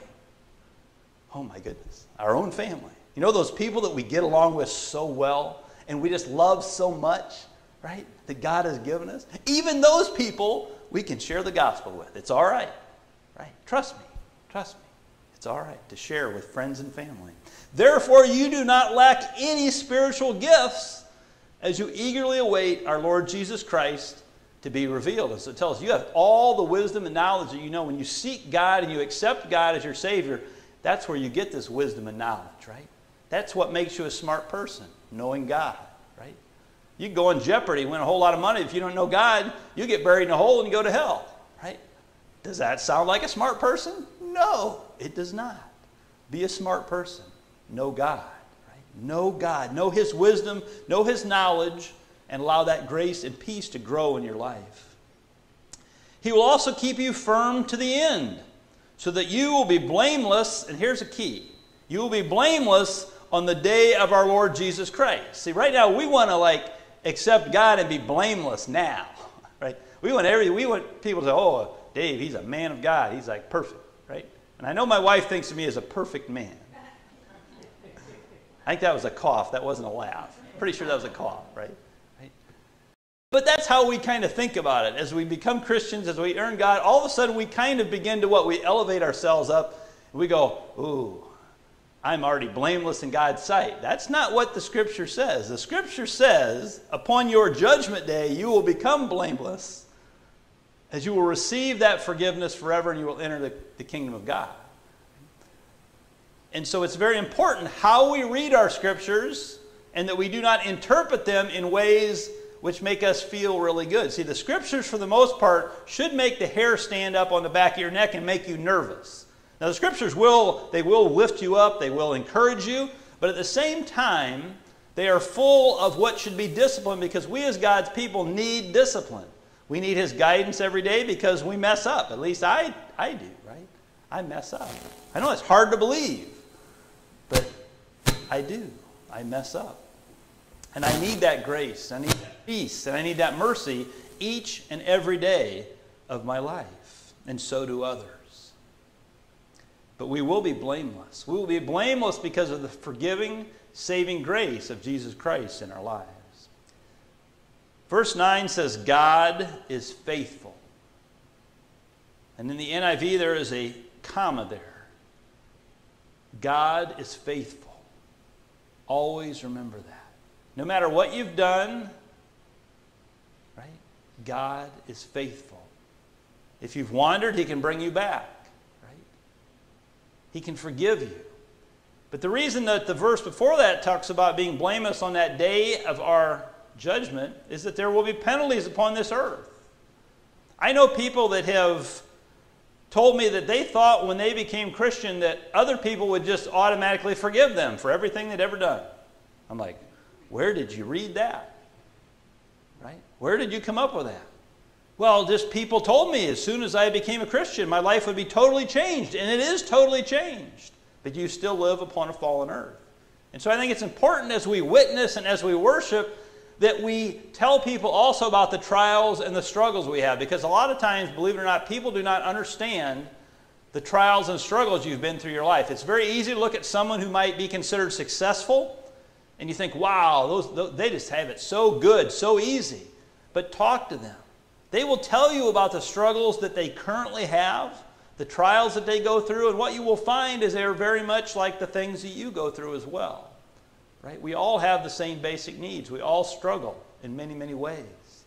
Oh my goodness, our own family. You know those people that we get along with so well and we just love so much? Right? That God has given us. Even those people we can share the gospel with. It's all right. Right? Trust me. Trust me. It's all right to share with friends and family. Therefore, you do not lack any spiritual gifts as you eagerly await our Lord Jesus Christ to be revealed. And so it tells us you have all the wisdom and knowledge that you know. When you seek God and you accept God as your Savior, that's where you get this wisdom and knowledge, right? That's what makes you a smart person, knowing God. You can go in jeopardy, win a whole lot of money. If you don't know God, you get buried in a hole and go to hell, right? Does that sound like a smart person? No, it does not. Be a smart person. Know God, right? Know God. Know His wisdom, know His knowledge, and allow that grace and peace to grow in your life. He will also keep you firm to the end, so that you will be blameless, and here's a key. You will be blameless on the day of our Lord Jesus Christ. See, right now we want to like accept God and be blameless now, right? We want every, we want people to say, oh, Dave, he's a man of God. He's like perfect, right? And I know my wife thinks of me as a perfect man. I think that was a cough. That wasn't a laugh. Pretty sure that was a cough, right? right? But that's how we kind of think about it. As we become Christians, as we earn God, all of a sudden we kind of begin to what? We elevate ourselves up. And we go, ooh, I'm already blameless in God's sight. That's not what the Scripture says. The Scripture says, upon your judgment day, you will become blameless as you will receive that forgiveness forever and you will enter the, the kingdom of God. And so it's very important how we read our Scriptures and that we do not interpret them in ways which make us feel really good. See, the Scriptures, for the most part, should make the hair stand up on the back of your neck and make you nervous. Now, the Scriptures will, they will lift you up, they will encourage you, but at the same time, they are full of what should be discipline, because we as God's people need discipline. We need His guidance every day because we mess up. At least I, I do, right? I mess up. I know it's hard to believe, but I do. I mess up. And I need that grace, I need that peace, and I need that mercy each and every day of my life, and so do others. But we will be blameless. We will be blameless because of the forgiving, saving grace of Jesus Christ in our lives. Verse nine says, God is faithful. And in the N I V there is a comma there. God is faithful. Always remember that. No matter what you've done, right? God is faithful. If you've wandered, he can bring you back, right? He can forgive you. But the reason that the verse before that talks about being blameless on that day of our judgment is that there will be penalties upon this earth. I know people that have told me that they thought when they became Christian that other people would just automatically forgive them for everything they'd ever done. I'm like, where did you read that? Right? Where did you come up with that? Well, just people told me as soon as I became a Christian, my life would be totally changed. And it is totally changed. But you still live upon a fallen earth. And so I think it's important as we witness and as we worship that we tell people also about the trials and the struggles we have. Because a lot of times, believe it or not, people do not understand the trials and struggles you've been through your life. It's very easy to look at someone who might be considered successful and you think, wow, those, those, they just have it so good, so easy. But talk to them. They will tell you about the struggles that they currently have, the trials that they go through, and what you will find is they're very much like the things that you go through as well. Right? We all have the same basic needs. We all struggle in many, many ways.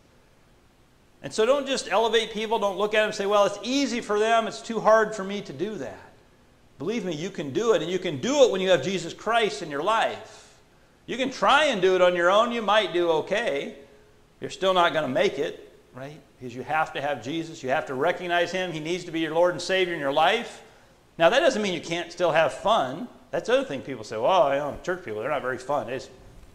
And so don't just elevate people. Don't look at them and say, well, it's easy for them. It's too hard for me to do that. Believe me, you can do it. And you can do it when you have Jesus Christ in your life. You can try and do it on your own. You might do okay. You're still not going to make it, right? Because you have to have Jesus. You have to recognize him. He needs to be your Lord and Savior in your life. Now, that doesn't mean you can't still have fun. That's the other thing people say, well, you know, church people, they're not very fun. They just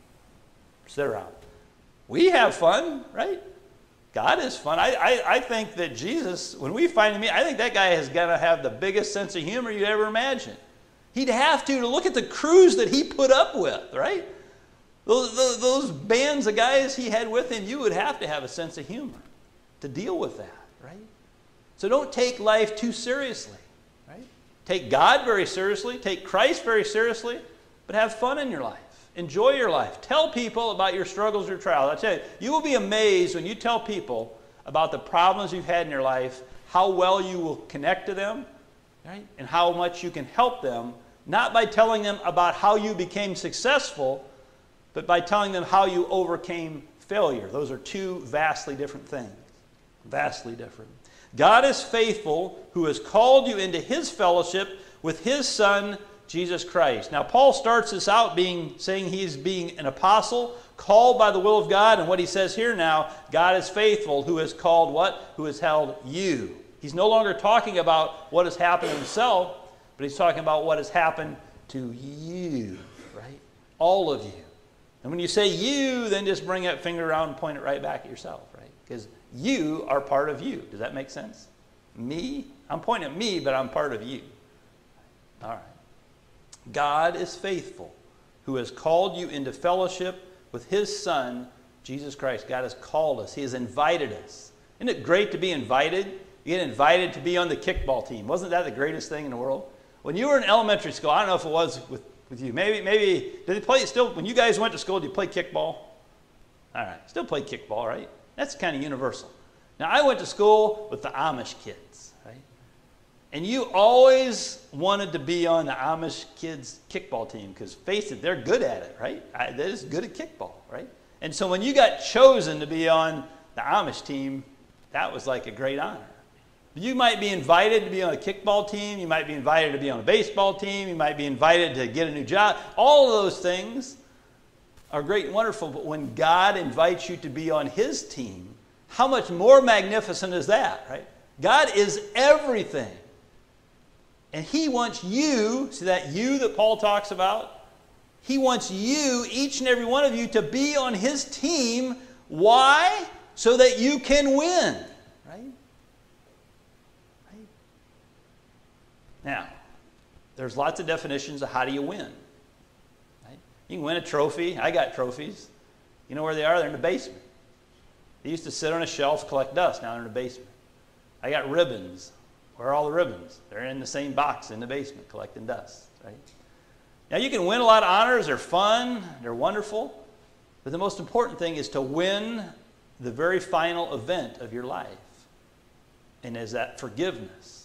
sit around. We have fun, right? God is fun. I, I, I think that Jesus, when we find him, I think that guy is going to have the biggest sense of humor you'd ever imagine. He'd have to, to look at the crews that he put up with, right? Those, those, those bands of guys he had with him, you would have to have a sense of humor to deal with that, right? So don't take life too seriously. Take God very seriously. Take Christ very seriously. But have fun in your life. Enjoy your life. Tell people about your struggles, your trials. I tell you, you will be amazed when you tell people about the problems you've had in your life, how well you will connect to them, right? And how much you can help them, not by telling them about how you became successful, but by telling them how you overcame failure. Those are two vastly different things. Vastly different. God is faithful, who has called you into his fellowship with his Son, Jesus Christ. Now, Paul starts this out being saying he's being an apostle, called by the will of God. And what he says here now, God is faithful, who has called what? Who has held you. He's no longer talking about what has happened to himself, but he's talking about what has happened to you, right? All of you. And when you say you, then just bring that finger around and point it right back at yourself, right? Because you are part of you. Does that make sense? Me? I'm pointing at me, but I'm part of you. All right. God is faithful, who has called you into fellowship with his Son, Jesus Christ. God has called us. He has invited us. Isn't it great to be invited? You get invited to be on the kickball team. Wasn't that the greatest thing in the world? When you were in elementary school, I don't know if it was with, with you. Maybe, maybe, did they play still, when you guys went to school, did you play kickball? All right. Still play kickball, right? That's kind of universal. Now, I went to school with the Amish kids, right? And you always wanted to be on the Amish kids' kickball team because, face it, they're good at it, right? I, they're just good at kickball, right? And so when you got chosen to be on the Amish team, that was like a great honor. You might be invited to be on a kickball team. You might be invited to be on a baseball team. You might be invited to get a new job. All of those things are great and wonderful, but when God invites you to be on his team, how much more magnificent is that, right? God is everything. And he wants you, see that you that Paul talks about? He wants you, each and every one of you, to be on his team. Why? So that you can win, right? Right? Now, there's lots of definitions of how do you win. You can win a trophy. I got trophies. You know where they are? They're in the basement. They used to sit on a shelf, collect dust. Now they're in the basement. I got ribbons. Where are all the ribbons? They're in the same box in the basement, collecting dust, right? Now you can win a lot of honors. They're fun. They're wonderful. But the most important thing is to win the very final event of your life. And is that forgiveness.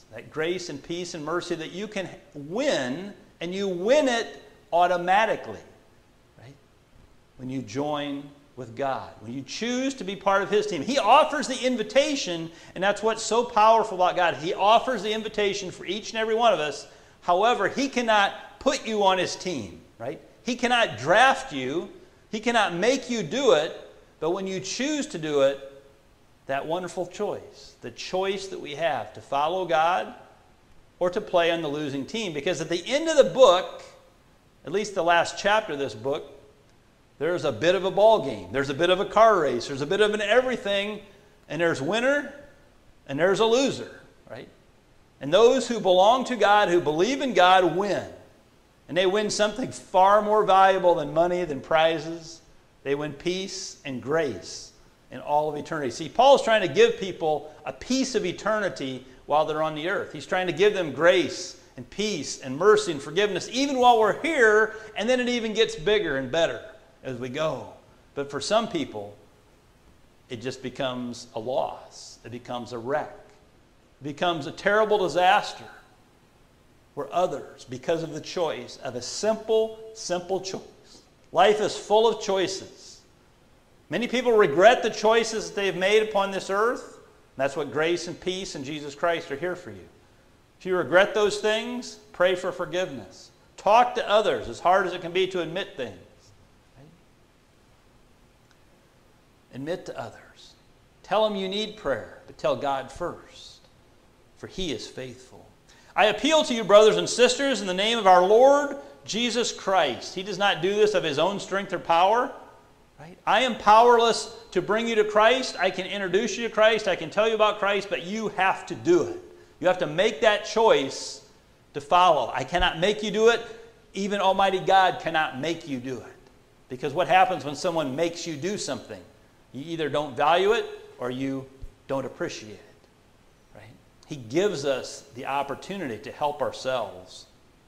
that grace and peace and mercy that you can win, and you win it automatically, right? When you join with God, when you choose to be part of His team. He offers the invitation, and that's what's so powerful about God. He offers the invitation for each and every one of us. However, He cannot put you on His team, right? He cannot draft you. He cannot make you do it. But when you choose to do it, that wonderful choice, the choice that we have to follow God or to play on the losing team. Because at the end of the book, at least the last chapter of this book, there's a bit of a ball game. There's a bit of a car race. There's a bit of an everything. And there's winner and there's a loser, right? And those who belong to God, who believe in God, win. And they win something far more valuable than money, than prizes. They win peace and grace in all of eternity. See, Paul's trying to give people a piece of eternity while they're on the earth. He's trying to give them grace and peace and mercy and forgiveness even while we're here, and then it even gets bigger and better as we go. But for some people, it just becomes a loss. It becomes a wreck. It becomes a terrible disaster where others, because of the choice of a simple, simple choice. Life is full of choices. Many people regret the choices that they've made upon this earth. That's what grace and peace and Jesus Christ are here for you. If you regret those things, pray for forgiveness. Talk to others, as hard as it can be to admit things. Right? Admit to others. Tell them you need prayer, but tell God first, for He is faithful. I appeal to you, brothers and sisters, in the name of our Lord Jesus Christ. He does not do this of His own strength or power. Right? I am powerless to bring you to Christ. I can introduce you to Christ. I can tell you about Christ, but you have to do it. You have to make that choice to follow. I cannot make you do it. Even Almighty God cannot make you do it. Because what happens when someone makes you do something? You either don't value it or you don't appreciate it. Right? He gives us the opportunity to help ourselves.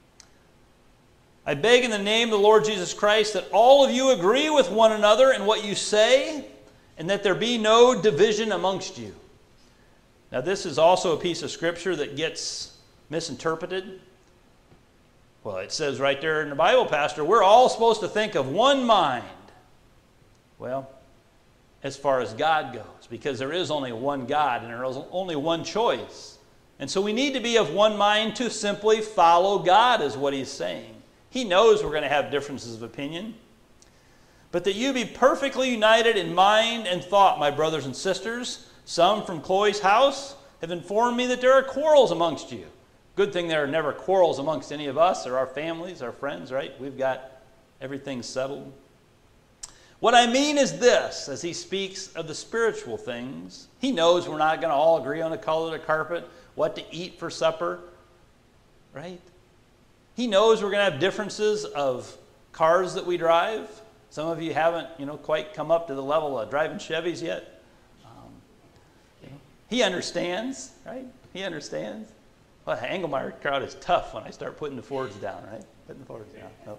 I beg in the name of the Lord Jesus Christ that all of you agree with one another in what you say, and that there be no division amongst you. Now, this is also a piece of Scripture that gets misinterpreted. Well, it says right there in the Bible, Pastor, we're all supposed to think of one mind. Well, as far as God goes, because there is only one God and there is only one choice. And so we need to be of one mind to simply follow God, is what He's saying. He knows we're going to have differences of opinion. But that you be perfectly united in mind and thought, my brothers and sisters. Some from Chloe's house have informed me that there are quarrels amongst you. Good thing there are never quarrels amongst any of us or our families, our friends, right? We've got everything settled. What I mean is this, as he speaks of the spiritual things, he knows we're not going to all agree on the color of the carpet, what to eat for supper, right? He knows we're going to have differences of cars that we drive. Some of you haven't, you know, quite come up to the level of driving Chevys yet. Um, you know, he understands, right? He understands. Well, the Engelmeyer crowd is tough when I start putting the Fords down, right? Putting the Fords down. Oh.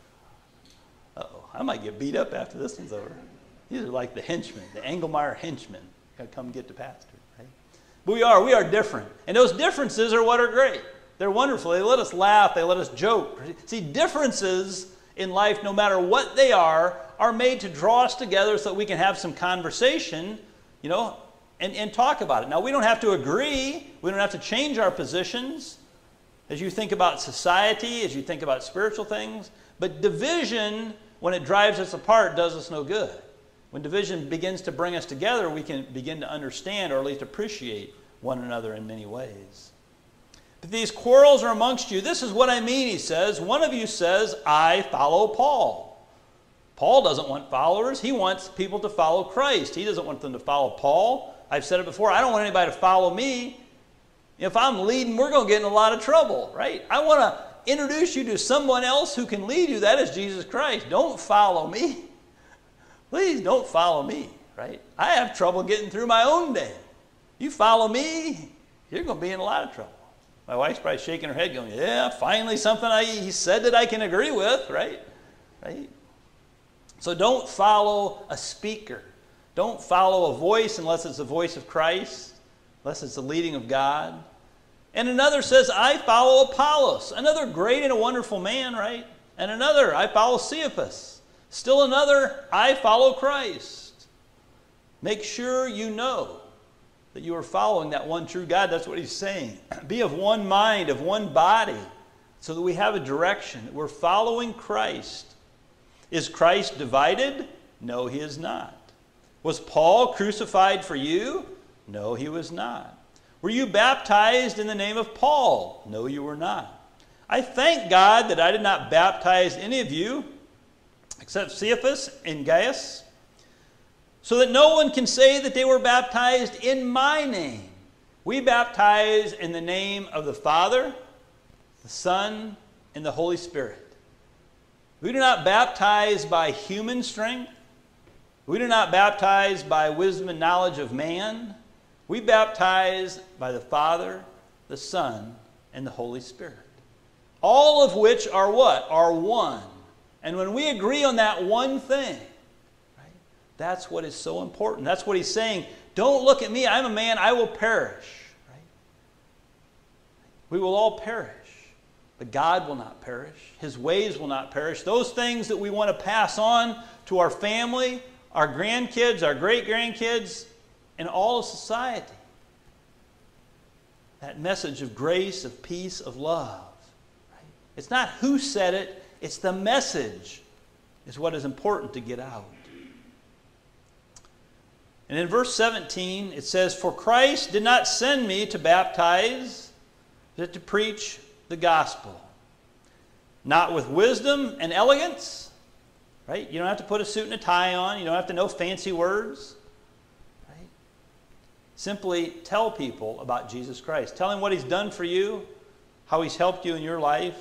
Uh-oh, I might get beat up after this one's over. These are like the henchmen, the Engelmeyer henchmen. Got to come get the pastor, right? But we are, we are different. And those differences are what are great. They're wonderful. They let us laugh. They let us joke. See, differences in life, no matter what they are, are made to draw us together so that we can have some conversation, you know, and, and talk about it. Now, we don't have to agree. We don't have to change our positions as you think about society, as you think about spiritual things. But division, when it drives us apart, does us no good. When division begins to bring us together, we can begin to understand or at least appreciate one another in many ways. But these quarrels are amongst you. This is what I mean, he says. One of you says, I follow Paul. Paul doesn't want followers. He wants people to follow Christ. He doesn't want them to follow Paul. I've said it before. I don't want anybody to follow me. If I'm leading, we're going to get in a lot of trouble, right? I want to introduce you to someone else who can lead you. That is Jesus Christ. Don't follow me. Please don't follow me, right? I have trouble getting through my own day. You follow me, you're going to be in a lot of trouble. My wife's probably shaking her head going, yeah, finally something I, he said that I can agree with, right? Right? So don't follow a speaker. Don't follow a voice unless it's the voice of Christ, unless it's the leading of God. And another says, I follow Apollos. Another great and a wonderful man, right? And another, I follow Cephas. Still another, I follow Christ. Make sure you know that you are following that one true God. That's what he's saying. Be of one mind, of one body, so that we have a direction. We're following Christ. Is Christ divided? No, he is not. Was Paul crucified for you? No, he was not. Were you baptized in the name of Paul? No, you were not. I thank God that I did not baptize any of you except Cephas and Gaius, so that no one can say that they were baptized in my name. We baptize in the name of the Father, the Son, and the Holy Spirit. We do not baptize by human strength. We do not baptize by wisdom and knowledge of man. We baptize by the Father, the Son, and the Holy Spirit. All of which are what? Are one. And when we agree on that one thing, right, that's what is so important. That's what he's saying. Don't look at me. I'm a man. I will perish. Right? We will all perish. But God will not perish. His ways will not perish. Those things that we want to pass on to our family, our grandkids, our great-grandkids, and all of society. That message of grace, of peace, of love. Right? It's not who said it, it's the message is what is important to get out. And in verse seventeen, it says, For Christ did not send me to baptize, but to preach the gospel. Not with wisdom and elegance. Right? You don't have to put a suit and a tie on. You don't have to know fancy words. Simply tell people about Jesus Christ. Tell him what he's done for you, how he's helped you in your life.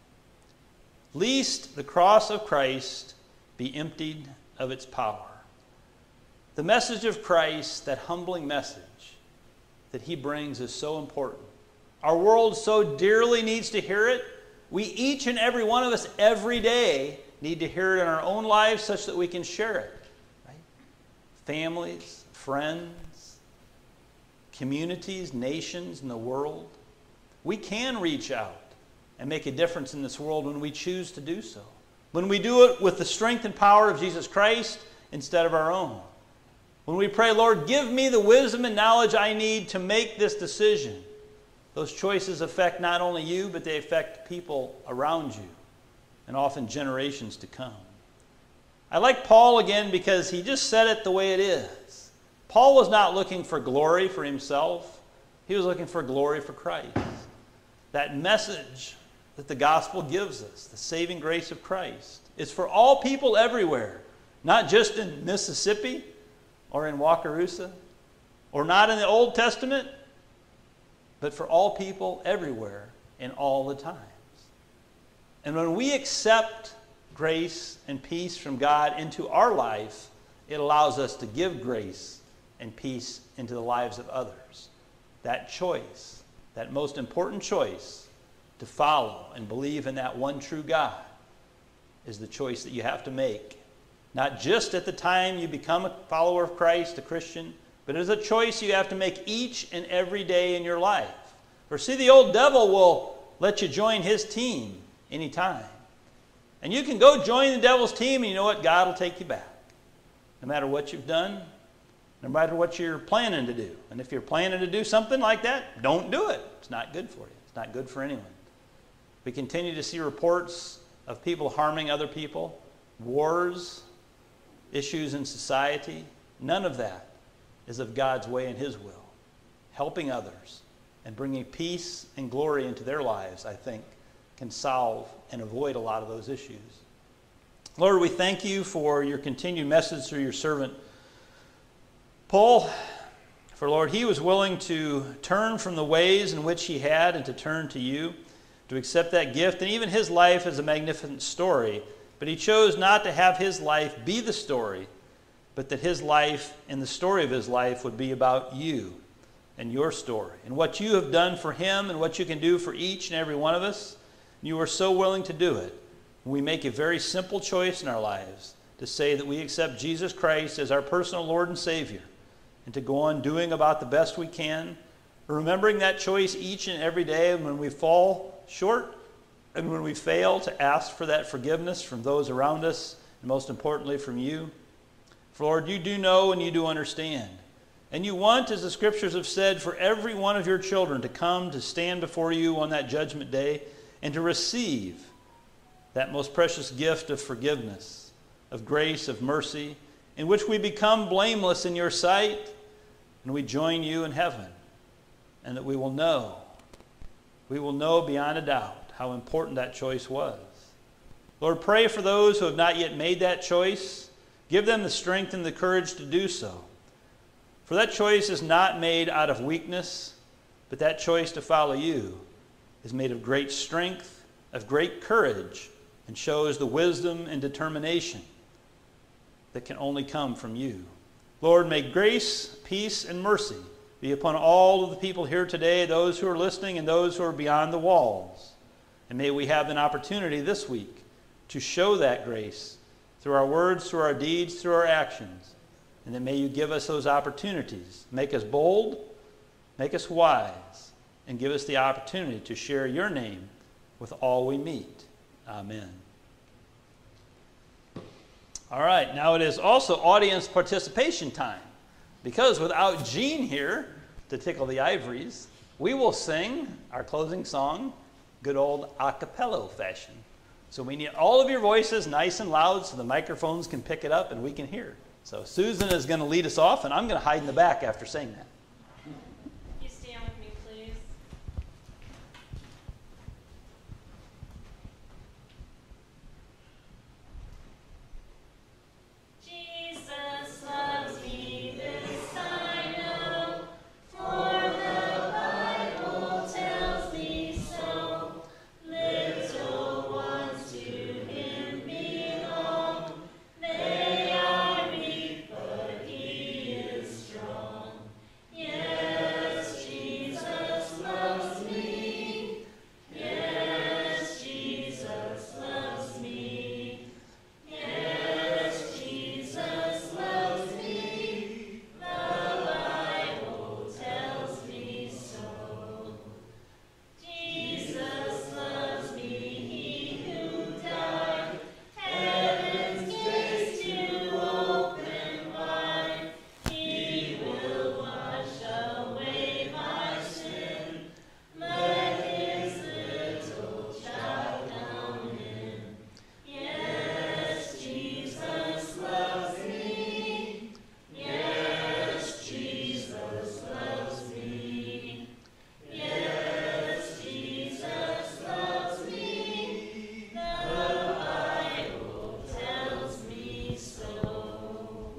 Lest the cross of Christ be emptied of its power. The message of Christ, that humbling message that he brings, is so important. Our world so dearly needs to hear it. We, each and every one of us, every day, need to hear it in our own lives such that we can share it. Right? Families, friends, communities, nations, and the world. We can reach out and make a difference in this world when we choose to do so. When we do it with the strength and power of Jesus Christ instead of our own. When we pray, Lord, give me the wisdom and knowledge I need to make this decision. Those choices affect not only you, but they affect people around you and often generations to come. I like Paul again because he just said it the way it is. Paul was not looking for glory for himself. He was looking for glory for Christ. That message that the gospel gives us, the saving grace of Christ, is for all people everywhere, not just in Mississippi or in Wakarusa or not in the Old Testament, but for all people everywhere and all the times. And when we accept grace and peace from God into our life, it allows us to give grace and peace into the lives of others. That choice, that most important choice to follow and believe in that one true God, is the choice that you have to make. Not just at the time you become a follower of Christ, a Christian, but it is a choice you have to make each and every day in your life. For see, the old devil will let you join his team anytime. And you can go join the devil's team, and you know what? God will take you back. No matter what you've done, no matter what you're planning to do. And if you're planning to do something like that, don't do it. It's not good for you. It's not good for anyone. We continue to see reports of people harming other people, wars, issues in society. None of that is of God's way and his will. Helping others and bringing peace and glory into their lives, I think, can solve and avoid a lot of those issues. Lord, we thank you for your continued message through your servant Paul. For Lord, he was willing to turn from the ways in which he had and to turn to you, to accept that gift. And even his life is a magnificent story, but he chose not to have his life be the story, but that his life and the story of his life would be about you and your story and what you have done for him and what you can do for each and every one of us. You are so willing to do it. We make a very simple choice in our lives to say that we accept Jesus Christ as our personal Lord and Savior, and to go on doing about the best we can remembering that choice each and every day when we fall short and when we fail to ask for that forgiveness from those around us, and most importantly from you. For Lord, you do know and you do understand. And you want, as the scriptures have said, for every one of your children to come to stand before you on that judgment day and to receive that most precious gift of forgiveness, of grace, of mercy, in which we become blameless in your sight and we join you in heaven. And that we will know, we will know beyond a doubt how important that choice was. Lord, pray for those who have not yet made that choice. Give them the strength and the courage to do so. For that choice is not made out of weakness, but that choice to follow you is made of great strength, of great courage, and shows the wisdom and determination that can only come from you. Lord, may grace, peace, and mercy be upon all of the people here today, those who are listening and those who are beyond the walls. And may we have an opportunity this week to show that grace through our words, through our deeds, through our actions. And then may you give us those opportunities. Make us bold, make us wise, and give us the opportunity to share your name with all we meet. Amen. All right, now it is also audience participation time. Because without Jean here to tickle the ivories, we will sing our closing song, good old a cappella fashion. So we need all of your voices nice and loud so the microphones can pick it up and we can hear it. So Susan is going to lead us off, and I'm going to hide in the back after saying that. You stand with me, please. Jesus loves me, this I know, for the Bible tells me so. Little ones to him belong. They are weak, but he is strong. Yes, Jesus loves me. Yes, Jesus loves me. Yes, Jesus loves me. The Bible tells me so. Jesus loves me, he who died, heaven's gates to open wide. He will wash away my sin. Let his little child come in. Yes, Jesus loves me. Yes, Jesus loves me. Yes, Jesus loves me. The Bible tells me so.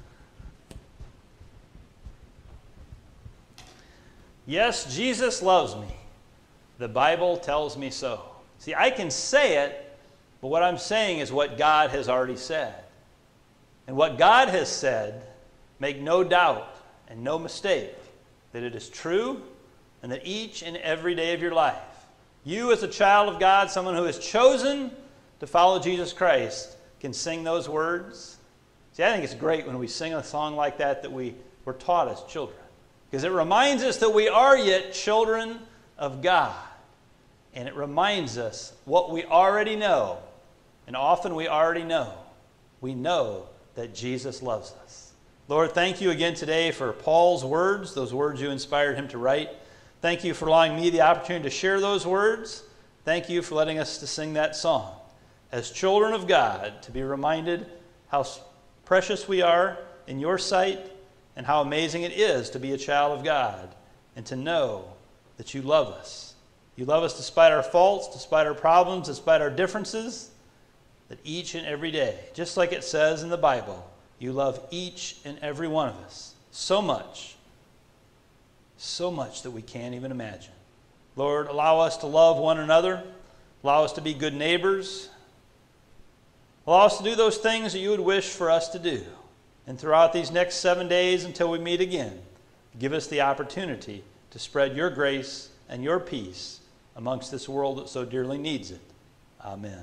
Yes, Jesus loves me. The Bible tells me so. See, I can say it, but what I'm saying is what God has already said. And what God has said, make no doubt and no mistake that it is true and that each and every day of your life, you as a child of God, someone who has chosen to follow Jesus Christ, can sing those words. See, I think it's great when we sing a song like that that we were taught as children. Because it reminds us that we are yet children of God. And it reminds us what we already know. And often we already know. We know that Jesus loves us. Lord, thank you again today for Paul's words, those words you inspired him to write. Thank you for allowing me the opportunity to share those words. Thank you for letting us to sing that song. As children of God, to be reminded how precious we are in your sight and how amazing it is to be a child of God and to know that you love us. You love us despite our faults, despite our problems, despite our differences, that each and every day, just like it says in the Bible, you love each and every one of us so much, so much that we can't even imagine. Lord, allow us to love one another. Allow us to be good neighbors. Allow us to do those things that you would wish for us to do. And throughout these next seven days until we meet again, give us the opportunity to spread your grace and your peace amongst this world that so dearly needs it. Amen.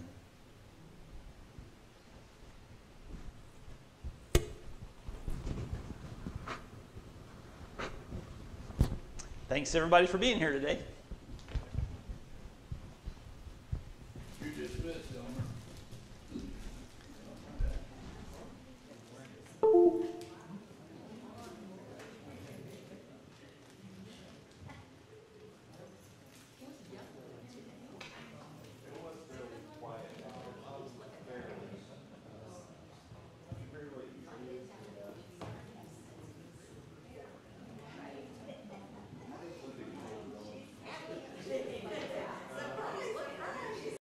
thanks everybody for being here today.